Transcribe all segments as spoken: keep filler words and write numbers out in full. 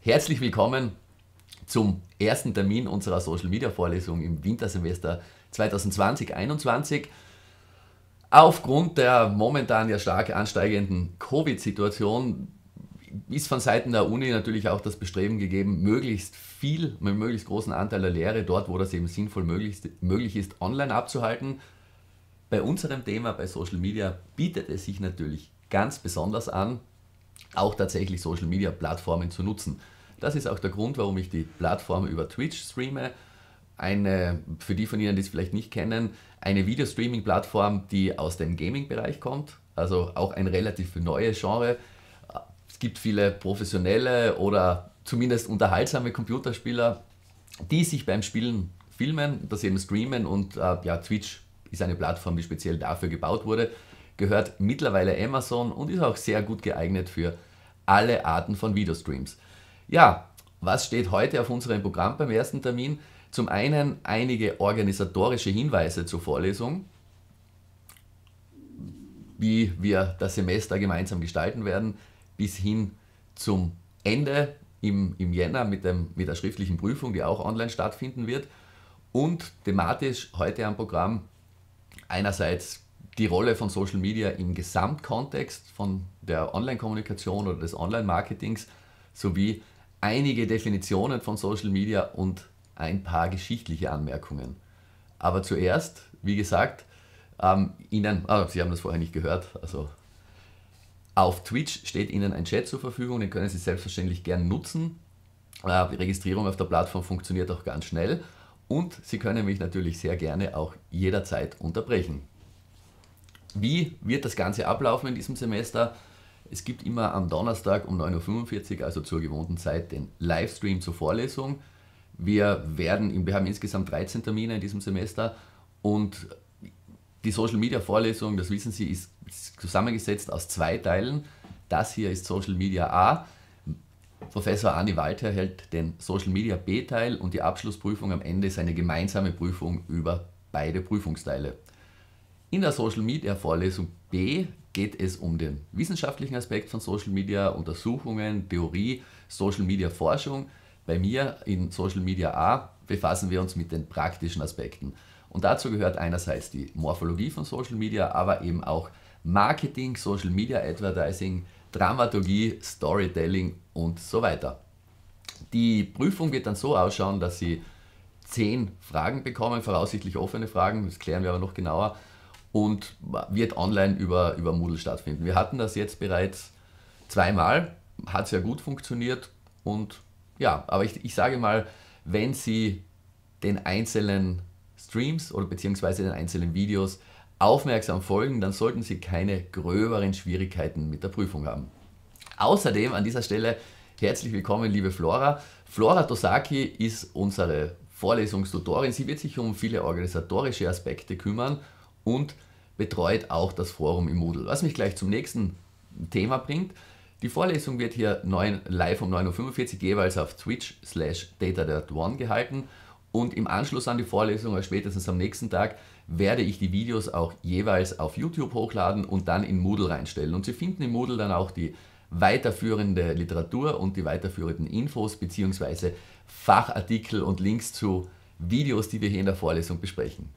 Herzlich willkommen zum ersten Termin unserer Social Media Vorlesung im Wintersemester zweitausendzwanzig einundzwanzig. Aufgrund der momentan ja stark ansteigenden Covid-Situation ist von Seiten der Uni natürlich auch das Bestreben gegeben, möglichst viel, mit möglichst großen Anteil der Lehre, dort wo das eben sinnvoll möglich, möglich ist, online abzuhalten. Bei unserem Thema, bei Social Media, bietet es sich natürlich ganz besonders an, auch tatsächlich Social Media Plattformen zu nutzen. Das ist auch der Grund, warum ich die Plattform über Twitch streame. Eine, für die von Ihnen, die es vielleicht nicht kennen, eine Videostreaming-Plattform, die aus dem Gaming-Bereich kommt, also auch ein relativ neues Genre. Es gibt viele professionelle oder zumindest unterhaltsame Computerspieler, die sich beim Spielen filmen, das eben streamen, und äh, ja, Twitch ist eine Plattform, die speziell dafür gebaut wurde, gehört mittlerweile Amazon und ist auch sehr gut geeignet für alle Arten von Videostreams. Ja, was steht heute auf unserem Programm beim ersten Termin? Zum einen einige organisatorische Hinweise zur Vorlesung, wie wir das Semester gemeinsam gestalten werden, bis hin zum Ende im, im Jänner mit, dem, mit der schriftlichen Prüfung, die auch online stattfinden wird. Und thematisch heute am Programm einerseits die Rolle von Social Media im Gesamtkontext von der Online-Kommunikation oder des Online-Marketings sowie einige Definitionen von Social Media und ein paar geschichtliche Anmerkungen. Aber zuerst, wie gesagt, ähm, Ihnen, ah, Sie haben das vorher nicht gehört, also auf Twitch steht Ihnen ein Chat zur Verfügung, den können Sie selbstverständlich gern nutzen. Äh, die Registrierung auf der Plattform funktioniert auch ganz schnell und Sie können mich natürlich sehr gerne auch jederzeit unterbrechen. Wie wird das Ganze ablaufen in diesem Semester? Es gibt immer am Donnerstag um neun Uhr fünfundvierzig, also zur gewohnten Zeit, den Livestream zur Vorlesung. Wir, werden, wir haben insgesamt dreizehn Termine in diesem Semester und die Social Media Vorlesung, das wissen Sie, ist zusammengesetzt aus zwei Teilen. Das hier ist Social Media A. Professor Andi Walter hält den Social Media B-Teil und die Abschlussprüfung am Ende ist eine gemeinsame Prüfung über beide Prüfungsteile. In der Social Media Vorlesung B geht es um den wissenschaftlichen Aspekt von Social Media, Untersuchungen, Theorie, Social Media Forschung. Bei mir in Social Media A befassen wir uns mit den praktischen Aspekten. Und dazu gehört einerseits die Morphologie von Social Media, aber eben auch Marketing, Social Media Advertising, Dramaturgie, Storytelling und so weiter. Die Prüfung wird dann so ausschauen, dass Sie zehn Fragen bekommen, voraussichtlich offene Fragen, das klären wir aber noch genauer, und wird online über, über Moodle stattfinden. Wir hatten das jetzt bereits zweimal, hat sehr gut funktioniert und ja, aber ich, ich sage mal, wenn Sie den einzelnen Streams oder beziehungsweise den einzelnen Videos aufmerksam folgen, dann sollten Sie keine gröberen Schwierigkeiten mit der Prüfung haben. Außerdem an dieser Stelle herzlich willkommen, liebe Flora. Flora Tosaki ist unsere Vorlesungstutorin. Sie wird sich um viele organisatorische Aspekte kümmern und betreut auch das Forum im Moodle. Was mich gleich zum nächsten Thema bringt. Die Vorlesung wird hier live um neun Uhr fünfundvierzig jeweils auf Twitch slash datadirt one gehalten und im Anschluss an die Vorlesung, oder spätestens am nächsten Tag, werde ich die Videos auch jeweils auf YouTube hochladen und dann in Moodle reinstellen. Und Sie finden im Moodle dann auch die weiterführende Literatur und die weiterführenden Infos bzw. Fachartikel und Links zu Videos, die wir hier in der Vorlesung besprechen.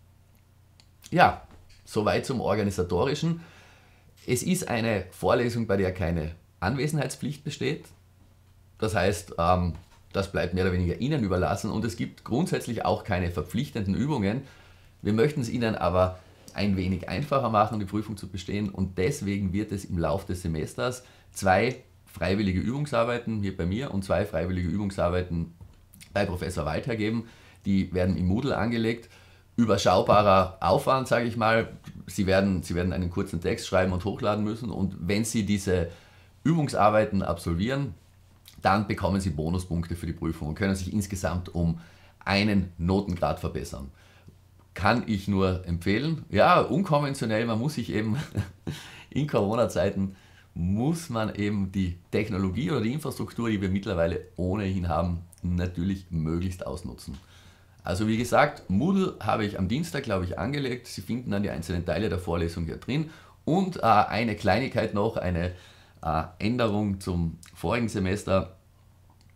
Ja, soweit zum Organisatorischen. Es ist eine Vorlesung, bei der keine Anwesenheitspflicht besteht. Das heißt, ähm, das bleibt mehr oder weniger Ihnen überlassen und es gibt grundsätzlich auch keine verpflichtenden Übungen. Wir möchten es Ihnen aber ein wenig einfacher machen, um die Prüfung zu bestehen, und deswegen wird es im Laufe des Semesters zwei freiwillige Übungsarbeiten hier bei mir und zwei freiwillige Übungsarbeiten bei Professor Walter geben. Die werden im Moodle angelegt. Überschaubarer Aufwand, sage ich mal. Sie werden, Sie werden einen kurzen Text schreiben und hochladen müssen, und wenn Sie diese Übungsarbeiten absolvieren, dann bekommen Sie Bonuspunkte für die Prüfung und können sich insgesamt um einen Notengrad verbessern. Kann ich nur empfehlen. Ja, unkonventionell, man muss sich eben in Corona-Zeiten muss man eben die Technologie oder die Infrastruktur, die wir mittlerweile ohnehin haben, natürlich möglichst ausnutzen. Also wie gesagt, Moodle habe ich am Dienstag, glaube ich, angelegt. Sie finden dann die einzelnen Teile der Vorlesung hier drin. Und äh, eine Kleinigkeit noch, eine äh, Änderung zum vorigen Semester.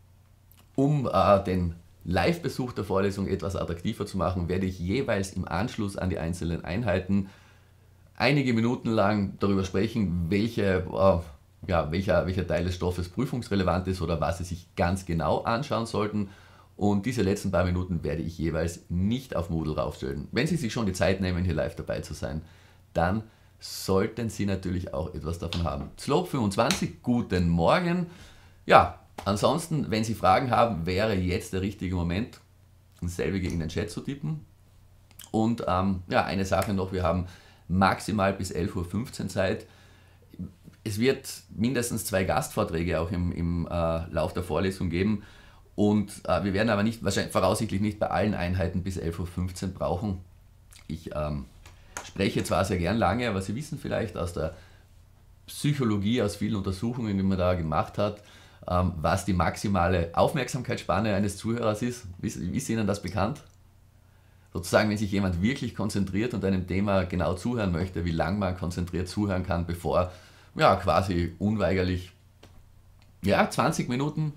Um äh, den Live-Besuch der Vorlesung etwas attraktiver zu machen, werde ich jeweils im Anschluss an die einzelnen Einheiten einige Minuten lang darüber sprechen, welche, äh, ja, welcher, welcher Teil des Stoffes prüfungsrelevant ist oder was Sie sich ganz genau anschauen sollten. Und diese letzten paar Minuten werde ich jeweils nicht auf Moodle raufstellen. Wenn Sie sich schon die Zeit nehmen, hier live dabei zu sein, dann sollten Sie natürlich auch etwas davon haben. Slope fünfundzwanzig, guten Morgen. Ja, ansonsten, wenn Sie Fragen haben, wäre jetzt der richtige Moment, selbige in den Chat zu tippen. Und ähm, ja, eine Sache noch, wir haben maximal bis elf Uhr fünfzehn Zeit. Es wird mindestens zwei Gastvorträge auch im, im äh, Lauf der Vorlesung geben. Und äh, wir werden aber nicht, wahrscheinlich voraussichtlich nicht bei allen Einheiten bis elf Uhr fünfzehn brauchen. Ich ähm, spreche zwar sehr gern lange, aber Sie wissen vielleicht aus der Psychologie, aus vielen Untersuchungen, die man da gemacht hat, ähm, was die maximale Aufmerksamkeitsspanne eines Zuhörers ist. Ist, ist Ihnen das bekannt? Sozusagen, wenn sich jemand wirklich konzentriert und einem Thema genau zuhören möchte, wie lange man konzentriert zuhören kann, bevor, ja, quasi unweigerlich, ja, zwanzig Minuten.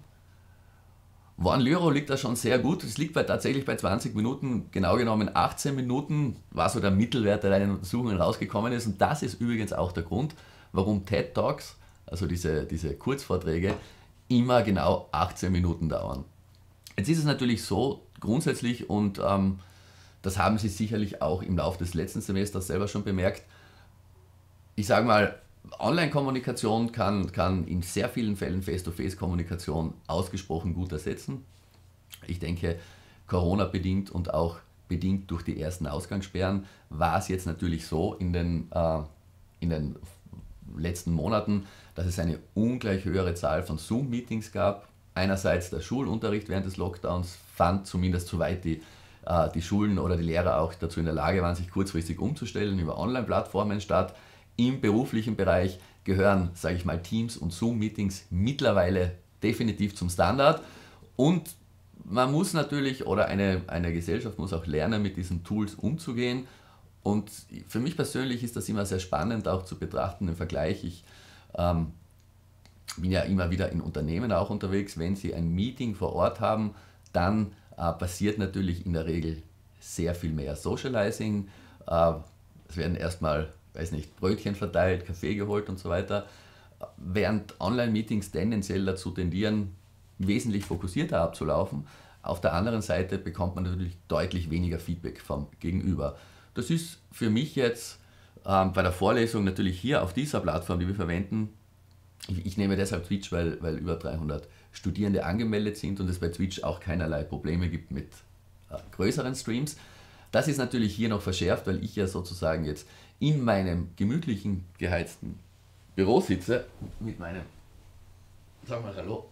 One Lyro liegt da schon sehr gut. Es liegt bei, tatsächlich bei zwanzig Minuten, genau genommen achtzehn Minuten, war so der Mittelwert, der in den Untersuchungen rausgekommen ist. Und das ist übrigens auch der Grund, warum TED Talks, also diese, diese Kurzvorträge, immer genau achtzehn Minuten dauern. Jetzt ist es natürlich so, grundsätzlich, und ähm, das haben Sie sicherlich auch im Laufe des letzten Semesters selber schon bemerkt, ich sage mal, Online-Kommunikation kann, kann in sehr vielen Fällen Face-to-Face-Kommunikation ausgesprochen gut ersetzen. Ich denke, Corona-bedingt und auch bedingt durch die ersten Ausgangssperren war es jetzt natürlich so in den, äh, in den letzten Monaten, dass es eine ungleich höhere Zahl von Zoom-Meetings gab. Einerseits der Schulunterricht während des Lockdowns fand zumindest soweit die, äh, die Schulen oder die Lehrer auch dazu in der Lage waren, sich kurzfristig umzustellen, über Online-Plattformen statt. Im beruflichen Bereich gehören, sage ich mal, Teams und Zoom-Meetings mittlerweile definitiv zum Standard. Und man muss natürlich, oder eine, eine Gesellschaft muss auch lernen, mit diesen Tools umzugehen. Und für mich persönlich ist das immer sehr spannend auch zu betrachten im Vergleich. Ich ähm, bin ja immer wieder in Unternehmen auch unterwegs. Wenn Sie ein Meeting vor Ort haben, dann äh, passiert natürlich in der Regel sehr viel mehr Socializing. Äh, es werden erstmal, weiß nicht, Brötchen verteilt, Kaffee geholt und so weiter, während Online-Meetings tendenziell dazu tendieren, wesentlich fokussierter abzulaufen. Auf der anderen Seite bekommt man natürlich deutlich weniger Feedback vom Gegenüber. Das ist für mich jetzt ähm, bei der Vorlesung natürlich hier auf dieser Plattform, die wir verwenden, ich, ich nehme deshalb Twitch, weil, weil über dreihundert Studierende angemeldet sind und es bei Twitch auch keinerlei Probleme gibt mit äh, größeren Streams. Das ist natürlich hier noch verschärft, weil ich ja sozusagen jetzt in meinem gemütlichen, geheizten Büro sitze, mit meinem, sag mal hallo,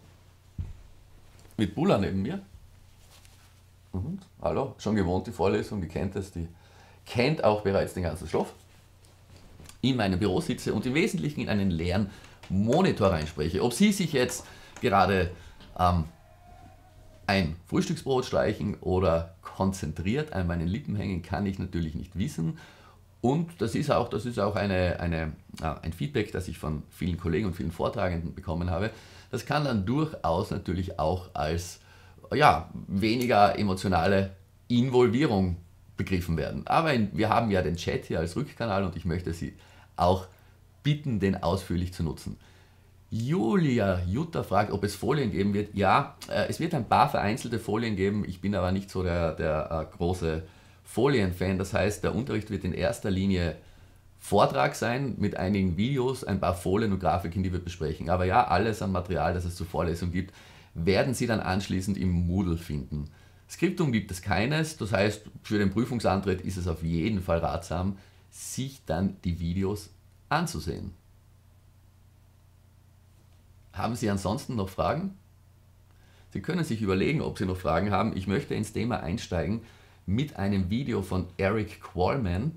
mit Bulla neben mir. Mhm. Hallo, schon gewohnt die Vorlesung, die kennt es, die kennt auch bereits den ganzen Stoff. In meinem Büro sitze und im Wesentlichen in einen leeren Monitor reinspreche. Ob Sie sich jetzt gerade ähm, ein Frühstücksbrot streichen oder konzentriert an meinen Lippen hängen, kann ich natürlich nicht wissen. Und das ist auch, das ist auch eine, eine, ein Feedback, das ich von vielen Kollegen und vielen Vortragenden bekommen habe. Das kann dann durchaus natürlich auch als, ja, weniger emotionale Involvierung begriffen werden. Aber in, wir haben ja den Chat hier als Rückkanal und ich möchte Sie auch bitten, den ausführlich zu nutzen. Julia Jutta fragt, ob es Folien geben wird. Ja, äh, es wird ein paar vereinzelte Folien geben. Ich bin aber nicht so der, der äh, große Folienfan. Das heißt, der Unterricht wird in erster Linie Vortrag sein mit einigen Videos, ein paar Folien und Grafiken, die wir besprechen. Aber ja, alles an Material, das es zur Vorlesung gibt, werden Sie dann anschließend im Moodle finden. Skriptum gibt es keines, das heißt, für den Prüfungsantritt ist es auf jeden Fall ratsam, sich dann die Videos anzusehen. Haben Sie ansonsten noch Fragen? Sie können sich überlegen, ob Sie noch Fragen haben. Ich möchte ins Thema einsteigen mit einem Video von Eric Qualman.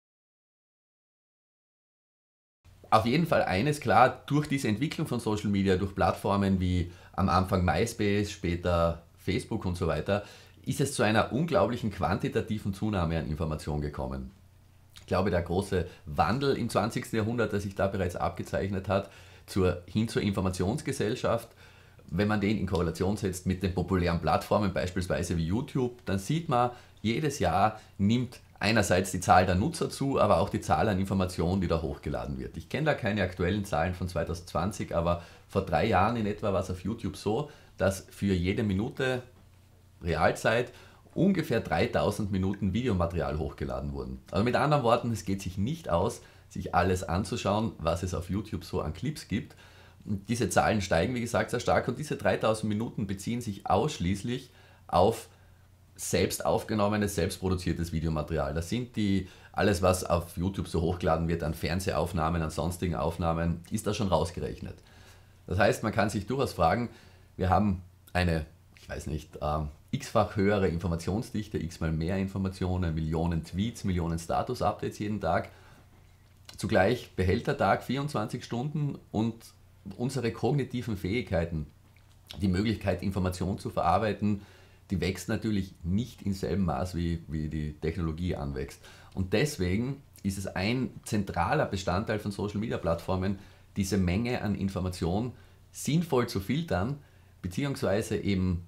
Auf jeden Fall eines klar, durch diese Entwicklung von Social Media, durch Plattformen wie am Anfang MySpace, später Facebook und so weiter, ist es zu einer unglaublichen quantitativen Zunahme an Information gekommen. Ich glaube, der große Wandel im zwanzigsten Jahrhundert, der sich da bereits abgezeichnet hat, zur, hin zur Informationsgesellschaft, wenn man den in Korrelation setzt mit den populären Plattformen, beispielsweise wie YouTube, dann sieht man, jedes Jahr nimmt einerseits die Zahl der Nutzer zu, aber auch die Zahl an Informationen, die da hochgeladen wird. Ich kenne da keine aktuellen Zahlen von zwanzig zwanzig, aber vor drei Jahren in etwa war es auf YouTube so, dass für jede Minute Realzeit ungefähr dreitausend Minuten Videomaterial hochgeladen wurden. Also mit anderen Worten, es geht sich nicht aus, sich alles anzuschauen, was es auf YouTube so an Clips gibt. Und diese Zahlen steigen, wie gesagt, sehr stark und diese dreitausend Minuten beziehen sich ausschließlich auf selbst aufgenommenes, selbst produziertes Videomaterial. Das sind die, alles was auf YouTube so hochgeladen wird an Fernsehaufnahmen, an sonstigen Aufnahmen, ist da schon rausgerechnet. Das heißt, man kann sich durchaus fragen, wir haben eine, ich weiß nicht, ähm, x-fach höhere Informationsdichte, x-mal mehr Informationen, Millionen Tweets, Millionen Status-Updates jeden Tag. Zugleich behält der Tag vierundzwanzig Stunden und unsere kognitiven Fähigkeiten, die Möglichkeit, Informationen zu verarbeiten, die wächst natürlich nicht im selben Maß, wie, wie die Technologie anwächst. Und deswegen ist es ein zentraler Bestandteil von Social-Media-Plattformen, diese Menge an Informationen sinnvoll zu filtern, beziehungsweise eben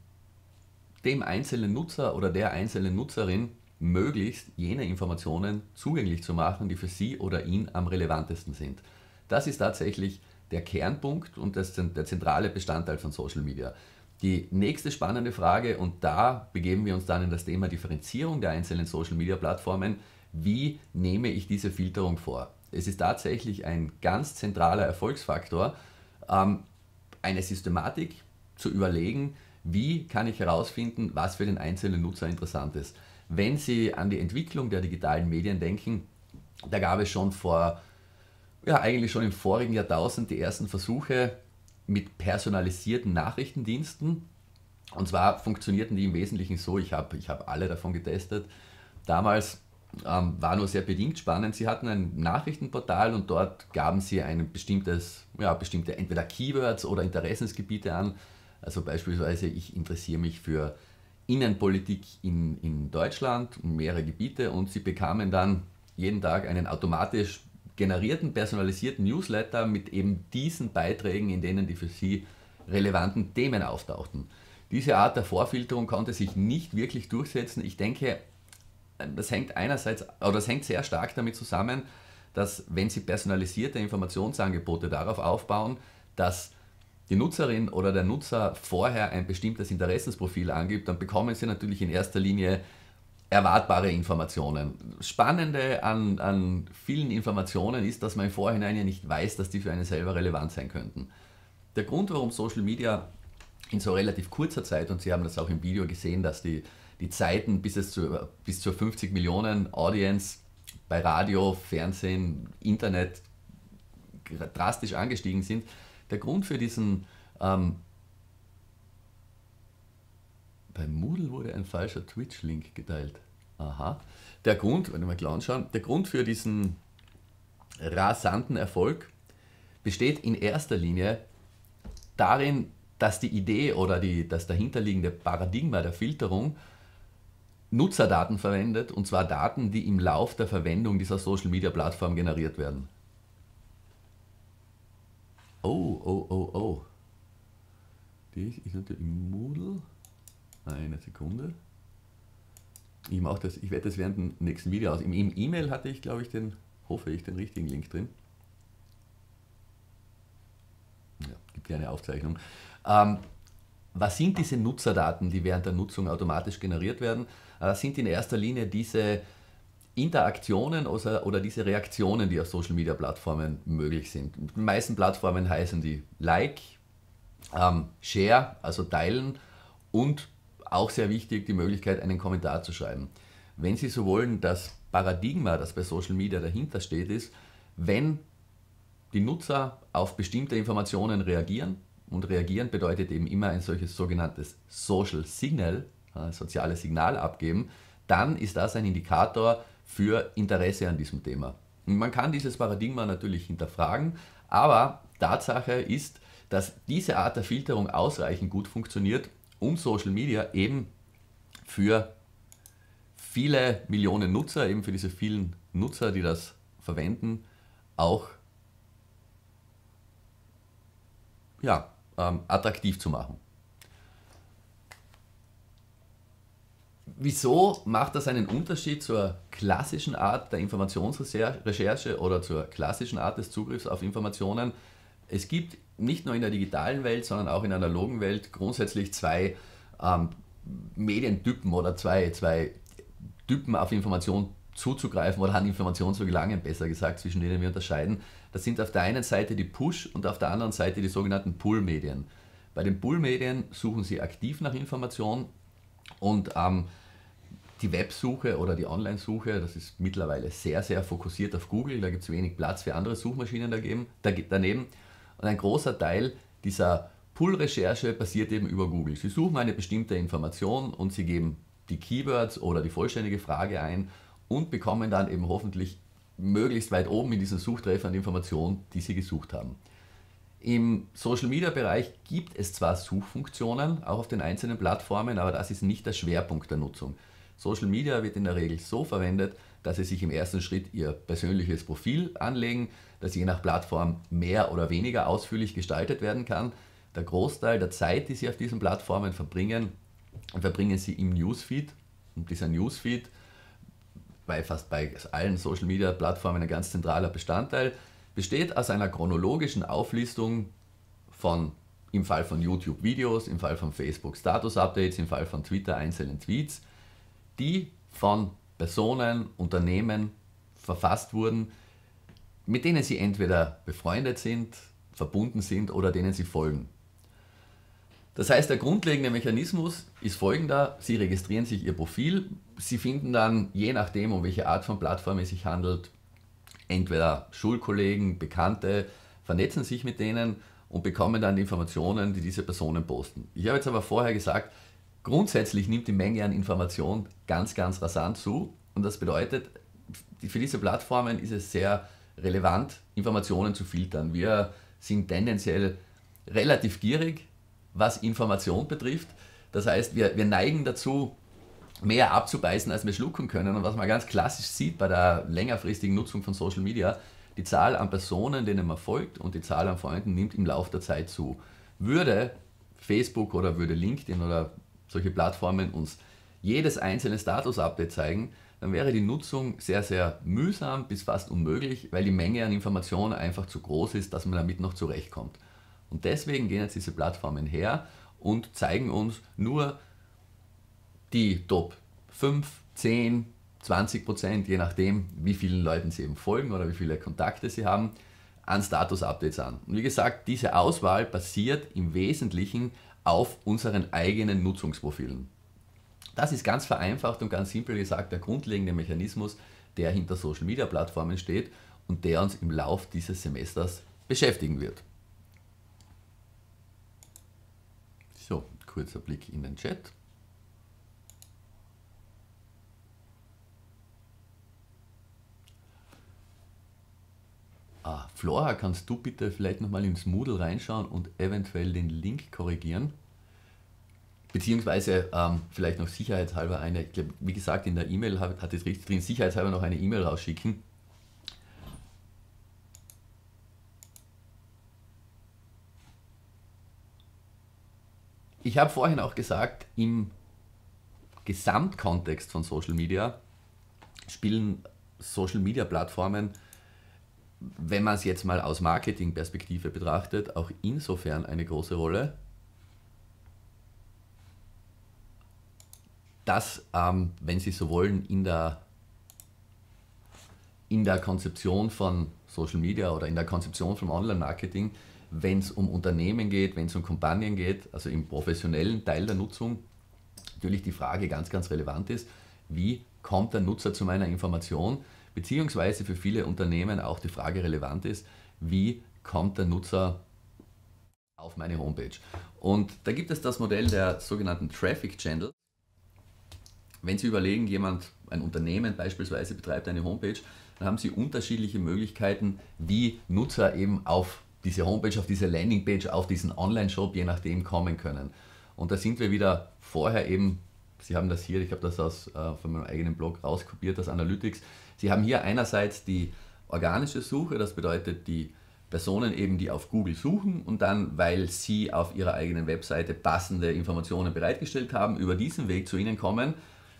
dem einzelnen Nutzer oder der einzelnen Nutzerin möglichst jene Informationen zugänglich zu machen, die für sie oder ihn am relevantesten sind. Das ist tatsächlich der Kernpunkt und das der zentrale Bestandteil von Social Media. Die nächste spannende Frage, und da begeben wir uns dann in das Thema Differenzierung der einzelnen Social Media Plattformen, wie nehme ich diese Filterung vor? Es ist tatsächlich ein ganz zentraler Erfolgsfaktor, ähm, eine Systematik zu überlegen, wie kann ich herausfinden, was für den einzelnen Nutzer interessant ist. Wenn Sie an die Entwicklung der digitalen Medien denken, da gab es schon vor, ja eigentlich schon im vorigen Jahrtausend die ersten Versuche mit personalisierten Nachrichtendiensten. Und zwar funktionierten die im Wesentlichen so, ich habe ich hab alle davon getestet. Damals ähm, war nur sehr bedingt spannend. Sie hatten ein Nachrichtenportal und dort gaben sie ein bestimmtes, ja, bestimmte entweder Keywords oder Interessensgebiete an. Also beispielsweise, ich interessiere mich für Innenpolitik in, in Deutschland und mehrere Gebiete und sie bekamen dann jeden Tag einen automatisch generierten, personalisierten Newsletter mit eben diesen Beiträgen, in denen die für sie relevanten Themen auftauchten. Diese Art der Vorfilterung konnte sich nicht wirklich durchsetzen. Ich denke, das hängt einerseits, oder das hängt sehr stark damit zusammen, dass wenn Sie personalisierte Informationsangebote darauf aufbauen, dass die Nutzerin oder der Nutzer vorher ein bestimmtes Interessensprofil angibt, dann bekommen Sie natürlich in erster Linie erwartbare Informationen. Spannende an, an vielen Informationen ist, dass man im Vorhinein ja nicht weiß, dass die für einen selber relevant sein könnten. Der Grund, warum Social Media in so relativ kurzer Zeit, und Sie haben das auch im Video gesehen, dass die, die Zeiten bis, es zu, bis zur fünfzig Millionen Audience bei Radio, Fernsehen, Internet drastisch angestiegen sind, der Grund für diesen, ähm, bei Moodle wurde ein falscher Twitch-Link geteilt. Aha. Der Grund, wenn wir mal klar anschauen, der Grund für diesen rasanten Erfolg besteht in erster Linie darin, dass die Idee oder die, das dahinterliegende Paradigma der Filterung Nutzerdaten verwendet, und zwar Daten, die im Lauf der Verwendung dieser Social-Media-Plattform generiert werden. Oh, oh, oh, oh. Dies ist natürlich im Moodle. Eine Sekunde. Ich mache das, ich werde das während dem nächsten Video aus. Im E-Mail hatte ich, glaube ich, den, hoffe ich, den richtigen Link drin. Ja, gibt ja eine Aufzeichnung. Ähm, was sind diese Nutzerdaten, die während der Nutzung automatisch generiert werden? Das sind in erster Linie diese Interaktionen oder, oder diese Reaktionen, die auf Social Media Plattformen möglich sind. In den meisten Plattformen heißen die Like, ähm, Share, also teilen, und auch sehr wichtig, die Möglichkeit, einen Kommentar zu schreiben. Wenn Sie so wollen, das Paradigma, das bei Social Media dahinter steht, ist, wenn die Nutzer auf bestimmte Informationen reagieren, und reagieren bedeutet eben immer ein solches sogenanntes Social Signal, ein soziales Signal abgeben, dann ist das ein Indikator für Interesse an diesem Thema. Und man kann dieses Paradigma natürlich hinterfragen, aber Tatsache ist, dass diese Art der Filterung ausreichend gut funktioniert, um Social Media eben für viele Millionen Nutzer, eben für diese vielen Nutzer, die das verwenden, auch ja, ähm, attraktiv zu machen. Wieso macht das einen Unterschied zur klassischen Art der Informationsrecherche oder zur klassischen Art des Zugriffs auf Informationen? Es gibt nicht nur in der digitalen Welt, sondern auch in der analogen Welt grundsätzlich zwei ähm, Medientypen oder zwei, zwei Typen auf Information zuzugreifen oder an Information zu gelangen, besser gesagt, zwischen denen wir unterscheiden. Das sind auf der einen Seite die Push- und auf der anderen Seite die sogenannten Pull-Medien. Bei den Pull-Medien suchen Sie aktiv nach Information und ähm, die Websuche oder die Online-Suche, das ist mittlerweile sehr, sehr fokussiert auf Google, da gibt es wenig Platz für andere Suchmaschinen daneben. Und ein großer Teil dieser Pull-Recherche passiert eben über Google. Sie suchen eine bestimmte Information und Sie geben die Keywords oder die vollständige Frage ein und bekommen dann eben hoffentlich möglichst weit oben in diesen Suchtreffern die Information, die Sie gesucht haben. Im Social-Media-Bereich gibt es zwar Suchfunktionen, auch auf den einzelnen Plattformen, aber das ist nicht der Schwerpunkt der Nutzung. Social Media wird in der Regel so verwendet, dass Sie sich im ersten Schritt Ihr persönliches Profil anlegen, das je nach Plattform mehr oder weniger ausführlich gestaltet werden kann. Der Großteil der Zeit, die Sie auf diesen Plattformen verbringen, verbringen Sie im Newsfeed. Und dieser Newsfeed, bei fast bei allen Social Media Plattformen ein ganz zentraler Bestandteil, besteht aus einer chronologischen Auflistung von, im Fall von YouTube Videos, im Fall von Facebook Status Updates, im Fall von Twitter einzelnen Tweets, die von Personen, Unternehmen verfasst wurden, mit denen Sie entweder befreundet sind, verbunden sind oder denen Sie folgen. Das heißt, der grundlegende Mechanismus ist folgender: Sie registrieren sich Ihr Profil, Sie finden dann, je nachdem, um welche Art von Plattform es sich handelt, entweder Schulkollegen, Bekannte, vernetzen sich mit denen und bekommen dann die Informationen, die diese Personen posten. Ich habe jetzt aber vorher gesagt, grundsätzlich nimmt die Menge an Informationen ganz, ganz rasant zu und das bedeutet, für diese Plattformen ist es sehr relevant, Informationen zu filtern. Wir sind tendenziell relativ gierig, was Information betrifft. Das heißt, wir, wir neigen dazu, mehr abzubeißen, als wir schlucken können. Und was man ganz klassisch sieht bei der längerfristigen Nutzung von Social Media, die Zahl an Personen, denen man folgt und die Zahl an Freunden nimmt im Laufe der Zeit zu. Würde Facebook oder würde LinkedIn oder solche Plattformen uns jedes einzelne Status-Update zeigen, dann wäre die Nutzung sehr, sehr mühsam bis fast unmöglich, weil die Menge an Informationen einfach zu groß ist, dass man damit noch zurechtkommt. Und deswegen gehen jetzt diese Plattformen her und zeigen uns nur die Top fünf, zehn, zwanzig Prozent, je nachdem, wie vielen Leuten sie eben folgen oder wie viele Kontakte sie haben, an Status-Updates an. Und wie gesagt, diese Auswahl basiert im Wesentlichen auf unseren eigenen Nutzungsprofilen. Das ist ganz vereinfacht und ganz simpel gesagt der grundlegende Mechanismus, der hinter Social-Media-Plattformen steht und der uns im Lauf dieses Semesters beschäftigen wird. So, kurzer Blick in den Chat. Ah, Flora, kannst du bitte vielleicht nochmal ins Moodle reinschauen und eventuell den Link korrigieren? Beziehungsweise ähm, vielleicht noch sicherheitshalber eine, ich glaub, wie gesagt, in der E-Mail hat, hat es richtig drin, sicherheitshalber noch eine E-Mail rausschicken. Ich habe vorhin auch gesagt, im Gesamtkontext von Social Media spielen Social Media Plattformen, wenn man es jetzt mal aus Marketingperspektive betrachtet, auch insofern eine große Rolle, dass, ähm, wenn Sie so wollen, in der, in der Konzeption von Social Media oder in der Konzeption von Online-Marketing, wenn es um Unternehmen geht, wenn es um Kampagnen geht, also im professionellen Teil der Nutzung, natürlich die Frage ganz, ganz relevant ist, wie kommt der Nutzer zu meiner Information, beziehungsweise für viele Unternehmen auch die Frage relevant ist, wie kommt der Nutzer auf meine Homepage. Und da gibt es das Modell der sogenannten Traffic Channel. Wenn Sie überlegen, jemand, ein Unternehmen beispielsweise betreibt eine Homepage, dann haben Sie unterschiedliche Möglichkeiten, wie Nutzer eben auf diese Homepage, auf diese Landingpage, auf diesen Online-Shop, je nachdem, kommen können. Und da sind wir wieder vorher eben, Sie haben das hier, ich habe das aus, äh, von meinem eigenen Blog rauskopiert, das Analytics. Sie haben hier einerseits die organische Suche, das bedeutet die Personen eben, die auf Google suchen und dann, weil sie auf ihrer eigenen Webseite passende Informationen bereitgestellt haben, über diesen Weg zu ihnen kommen.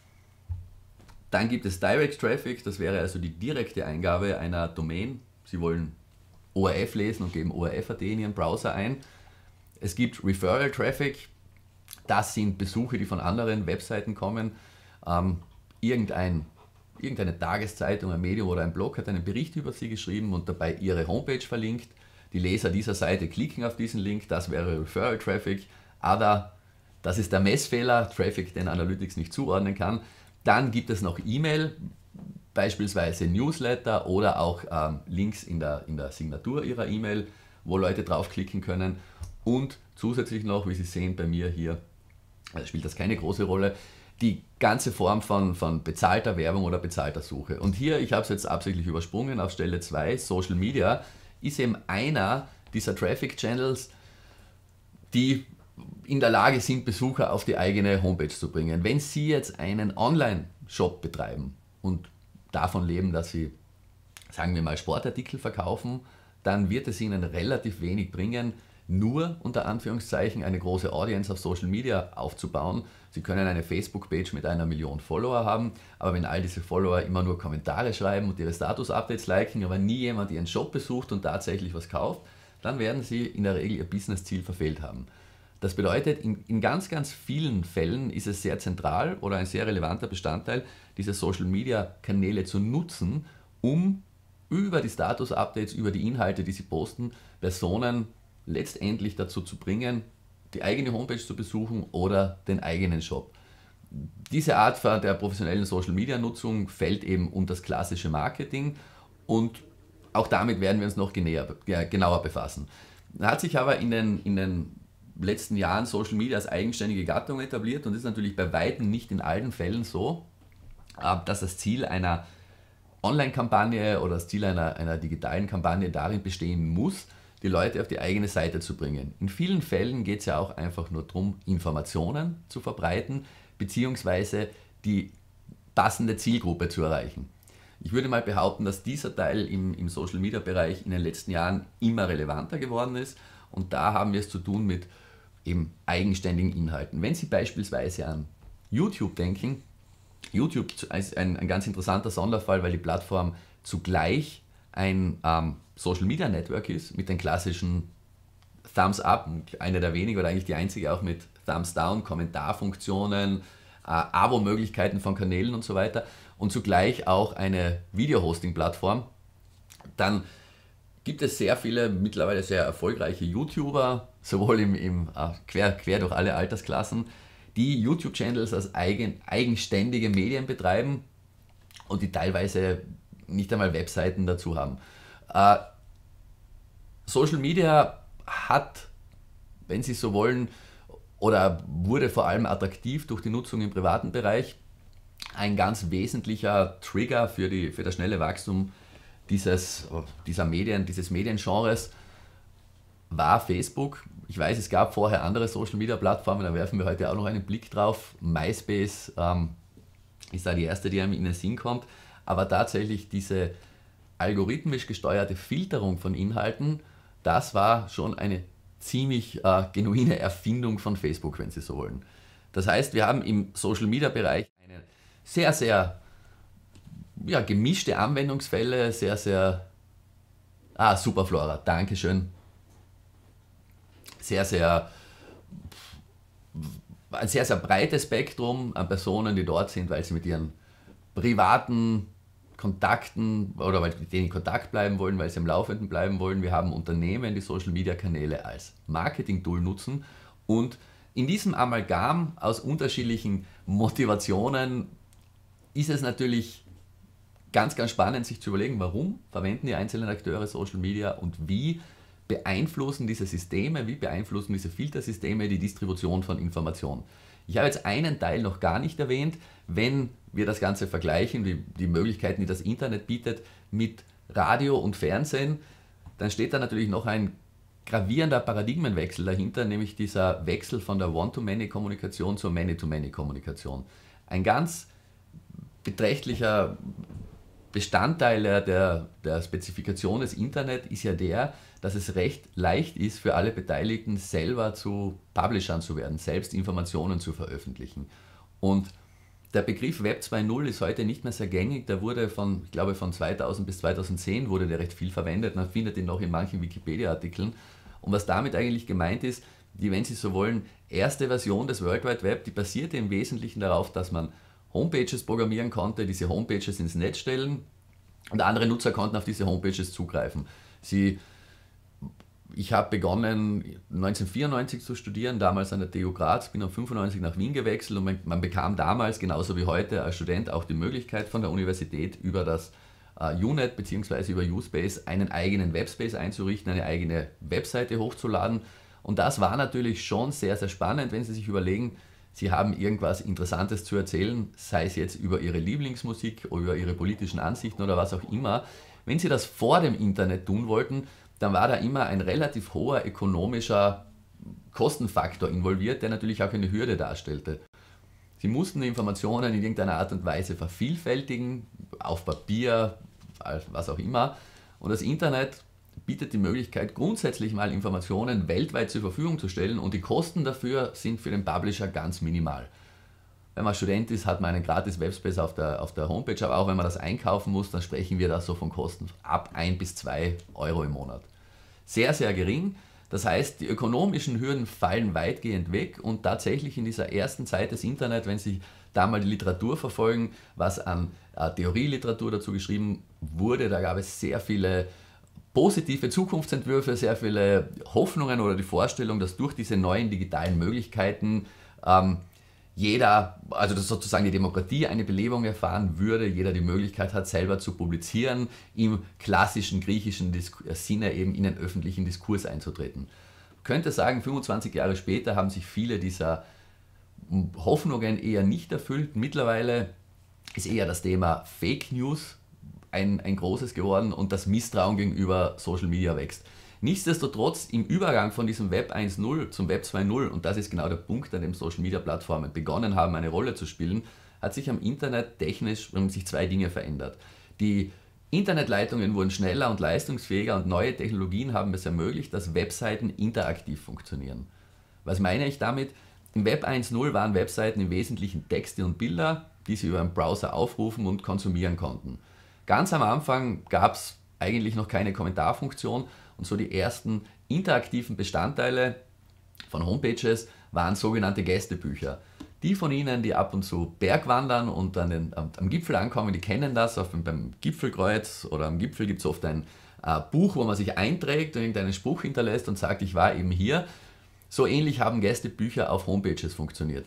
Dann gibt es Direct Traffic, das wäre also die direkte Eingabe einer Domain. Sie wollen O R F lesen und geben O R F Punkt A T in Ihren Browser ein. Es gibt Referral Traffic, das sind Besuche, die von anderen Webseiten kommen. Ähm, irgendein Irgendeine Tageszeitung, ein Medium oder ein Blog hat einen Bericht über Sie geschrieben und dabei Ihre Homepage verlinkt. Die Leser dieser Seite klicken auf diesen Link, das wäre Referral Traffic. Aber das ist der Messfehler, Traffic, den Analytics nicht zuordnen kann. Dann gibt es noch E-Mail, beispielsweise Newsletter oder auch ähm, Links in der, in der Signatur Ihrer E-Mail, wo Leute draufklicken können. Und zusätzlich noch, wie Sie sehen bei mir hier, also spielt das keine große Rolle, die ganze Form von, von bezahlter Werbung oder bezahlter Suche. Und hier, ich habe es jetzt absichtlich übersprungen, auf Stelle zwei, Social Media, ist eben einer dieser Traffic Channels, die in der Lage sind, Besucher auf die eigene Homepage zu bringen. Wenn Sie jetzt einen Online-Shop betreiben und davon leben, dass Sie, sagen wir mal, Sportartikel verkaufen, dann wird es Ihnen relativ wenig bringen, nur unter Anführungszeichen eine große Audience auf Social Media aufzubauen. Sie können eine Facebook-Page mit einer Million Follower haben, aber wenn all diese Follower immer nur Kommentare schreiben und ihre Status-Updates liken, aber nie jemand ihren Shop besucht und tatsächlich was kauft, dann werden Sie in der Regel Ihr Business-Ziel verfehlt haben. Das bedeutet, in, in ganz, ganz vielen Fällen ist es sehr zentral oder ein sehr relevanter Bestandteil, diese Social-Media-Kanäle zu nutzen, um über die Status-Updates, über die Inhalte, die Sie posten, Personen letztendlich dazu zu bringen, die eigene Homepage zu besuchen oder den eigenen Shop. Diese Art der professionellen Social-Media-Nutzung fällt eben unter das klassische Marketing und auch damit werden wir uns noch genäher, genauer befassen. Da hat sich aber in den, in den letzten Jahren Social Media als eigenständige Gattung etabliert und ist natürlich bei weitem nicht in allen Fällen so, dass das Ziel einer Online-Kampagne oder das Ziel einer, einer digitalen Kampagne darin bestehen muss, die Leute auf die eigene Seite zu bringen. In vielen Fällen geht es ja auch einfach nur darum, Informationen zu verbreiten, beziehungsweise die passende Zielgruppe zu erreichen. Ich würde mal behaupten, dass dieser Teil im, im Social-Media-Bereich in den letzten Jahren immer relevanter geworden ist und da haben wir es zu tun mit eben eigenständigen Inhalten. Wenn Sie beispielsweise an YouTube denken, YouTube ist ein, ein ganz interessanter Sonderfall, weil die Plattform zugleich ein ähm, Social Media Network ist, mit den klassischen Thumbs Up, eine der wenigen oder eigentlich die einzige auch mit Thumbs Down, Kommentarfunktionen, äh, Abo-Möglichkeiten von Kanälen und so weiter und zugleich auch eine Video-Hosting-Plattform, dann gibt es sehr viele mittlerweile sehr erfolgreiche YouTuber, sowohl im, im, äh, quer, quer durch alle Altersklassen, die YouTube-Channels als eigen, eigenständige Medien betreiben und die teilweise nicht einmal Webseiten dazu haben. Äh, Social Media hat, wenn Sie so wollen, oder wurde vor allem attraktiv durch die Nutzung im privaten Bereich, ein ganz wesentlicher Trigger für, die, für das schnelle Wachstum dieses, dieser Medien, dieses Mediengenres war Facebook. Ich weiß, es gab vorher andere Social-Media-Plattformen, da werfen wir heute auch noch einen Blick drauf. MySpace ähm, ist da die erste, die einem in den Sinn kommt. Aber tatsächlich diese algorithmisch gesteuerte Filterung von Inhalten, das war schon eine ziemlich äh, genuine Erfindung von Facebook, wenn Sie so wollen. Das heißt, wir haben im Social-Media-Bereich eine sehr, sehr ja, gemischte Anwendungsfälle, sehr, sehr... Ah, Superflora, Dankeschön. Sehr, sehr... Ein sehr, sehr breites Spektrum an Personen, die dort sind, weil sie mit ihren privaten Kontakten oder weil mit denen in Kontakt bleiben wollen, weil sie am Laufenden bleiben wollen. Wir haben Unternehmen, die Social-Media-Kanäle als Marketing-Tool nutzen und in diesem Amalgam aus unterschiedlichen Motivationen ist es natürlich ganz, ganz spannend, sich zu überlegen, warum verwenden die einzelnen Akteure Social Media und wie beeinflussen diese Systeme, wie beeinflussen diese Filtersysteme die Distribution von Informationen. Ich habe jetzt einen Teil noch gar nicht erwähnt, wenn wir das Ganze vergleichen, die, die Möglichkeiten, die das Internet bietet, mit Radio und Fernsehen, dann steht da natürlich noch ein gravierender Paradigmenwechsel dahinter, nämlich dieser Wechsel von der One-to-Many-Kommunikation zur Many-to-Many-Kommunikation. Ein ganz beträchtlicher Bestandteil der, der Spezifikation des Internet ist ja der, dass es recht leicht ist für alle Beteiligten selber zu Publishern zu werden, selbst Informationen zu veröffentlichen. Und der Begriff Web zwei Punkt null ist heute nicht mehr sehr gängig, der wurde von, ich glaube von zweitausend bis zweitausendzehn wurde der recht viel verwendet, man findet ihn noch in manchen Wikipedia-Artikeln. Und was damit eigentlich gemeint ist, die, wenn Sie so wollen, erste Version des World Wide Web, die basierte im Wesentlichen darauf, dass man Homepages programmieren konnte, diese Homepages ins Netz stellen und andere Nutzer konnten auf diese Homepages zugreifen. Sie Ich habe begonnen neunzehnhundertvierundneunzig zu studieren, damals an der T U Graz, bin neunzehnhundertfünfundneunzig nach Wien gewechselt und man, man bekam damals, genauso wie heute als Student, auch die Möglichkeit von der Universität über das äh, U Net bzw. über Uspace einen eigenen Webspace einzurichten, eine eigene Webseite hochzuladen. Und das war natürlich schon sehr, sehr spannend, wenn Sie sich überlegen, Sie haben irgendwas Interessantes zu erzählen, sei es jetzt über Ihre Lieblingsmusik oder über Ihre politischen Ansichten oder was auch immer. Wenn Sie das vor dem Internet tun wollten, dann war da immer ein relativ hoher ökonomischer Kostenfaktor involviert, der natürlich auch eine Hürde darstellte. Sie mussten die Informationen in irgendeiner Art und Weise vervielfältigen, auf Papier, was auch immer. Und das Internet bietet die Möglichkeit, grundsätzlich mal Informationen weltweit zur Verfügung zu stellen und die Kosten dafür sind für den Publisher ganz minimal. Wenn man Student ist, hat man einen gratis Webspace auf der, auf der Homepage, aber auch wenn man das einkaufen muss, dann sprechen wir da so von Kosten ab ein bis zwei Euro im Monat. Sehr, sehr gering. Das heißt, die ökonomischen Hürden fallen weitgehend weg und tatsächlich in dieser ersten Zeit des Internet, wenn Sie da mal die Literatur verfolgen, was an äh, Theorieliteratur dazu geschrieben wurde, da gab es sehr viele positive Zukunftsentwürfe, sehr viele Hoffnungen oder die Vorstellung, dass durch diese neuen digitalen Möglichkeiten ähm, jeder, also dass sozusagen die Demokratie eine Belebung erfahren würde, jeder die Möglichkeit hat, selber zu publizieren, im klassischen griechischen Disku- Sinne eben in den öffentlichen Diskurs einzutreten. Man könnte sagen, fünfundzwanzig Jahre später haben sich viele dieser Hoffnungen eher nicht erfüllt. Mittlerweile ist eher das Thema Fake News ein, ein großes geworden und das Misstrauen gegenüber Social Media wächst. Nichtsdestotrotz im Übergang von diesem Web eins Punkt null zum Web zwei Punkt null, und das ist genau der Punkt, an dem Social Media Plattformen begonnen haben, eine Rolle zu spielen, hat sich am Internet technisch haben sich zwei Dinge verändert. Die Internetleitungen wurden schneller und leistungsfähiger und neue Technologien haben es ermöglicht, dass Webseiten interaktiv funktionieren. Was meine ich damit? Im Web eins Punkt null waren Webseiten im Wesentlichen Texte und Bilder, die Sie über einen Browser aufrufen und konsumieren konnten. Ganz am Anfang gab es eigentlich noch keine Kommentarfunktion und so die ersten interaktiven Bestandteile von Homepages waren sogenannte Gästebücher. Die von Ihnen, die ab und zu Bergwandern und an den, am, am Gipfel ankommen, die kennen das. Auf, beim Gipfelkreuz oder am Gipfel gibt es oft ein äh, Buch, wo man sich einträgt und irgendeinen Spruch hinterlässt und sagt, ich war eben hier. So ähnlich haben Gästebücher auf Homepages funktioniert.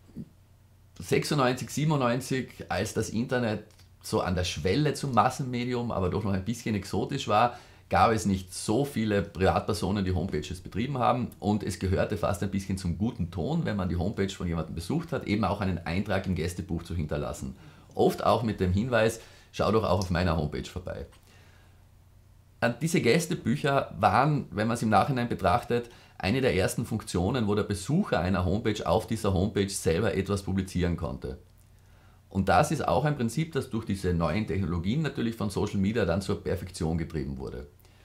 sechsundneunzig, siebenundneunzig, als das Internet so an der Schwelle zum Massenmedium, aber doch noch ein bisschen exotisch war, gab es nicht so viele Privatpersonen, die Homepages betrieben haben und es gehörte fast ein bisschen zum guten Ton, wenn man die Homepage von jemandem besucht hat, eben auch einen Eintrag im Gästebuch zu hinterlassen. Oft auch mit dem Hinweis, schau doch auch auf meiner Homepage vorbei. Diese Gästebücher waren, wenn man es im Nachhinein betrachtet, eine der ersten Funktionen, wo der Besucher einer Homepage auf dieser Homepage selber etwas publizieren konnte. Und das ist auch ein Prinzip, das durch diese neuen Technologien natürlich von Social Media dann zur Perfektion getrieben wurde.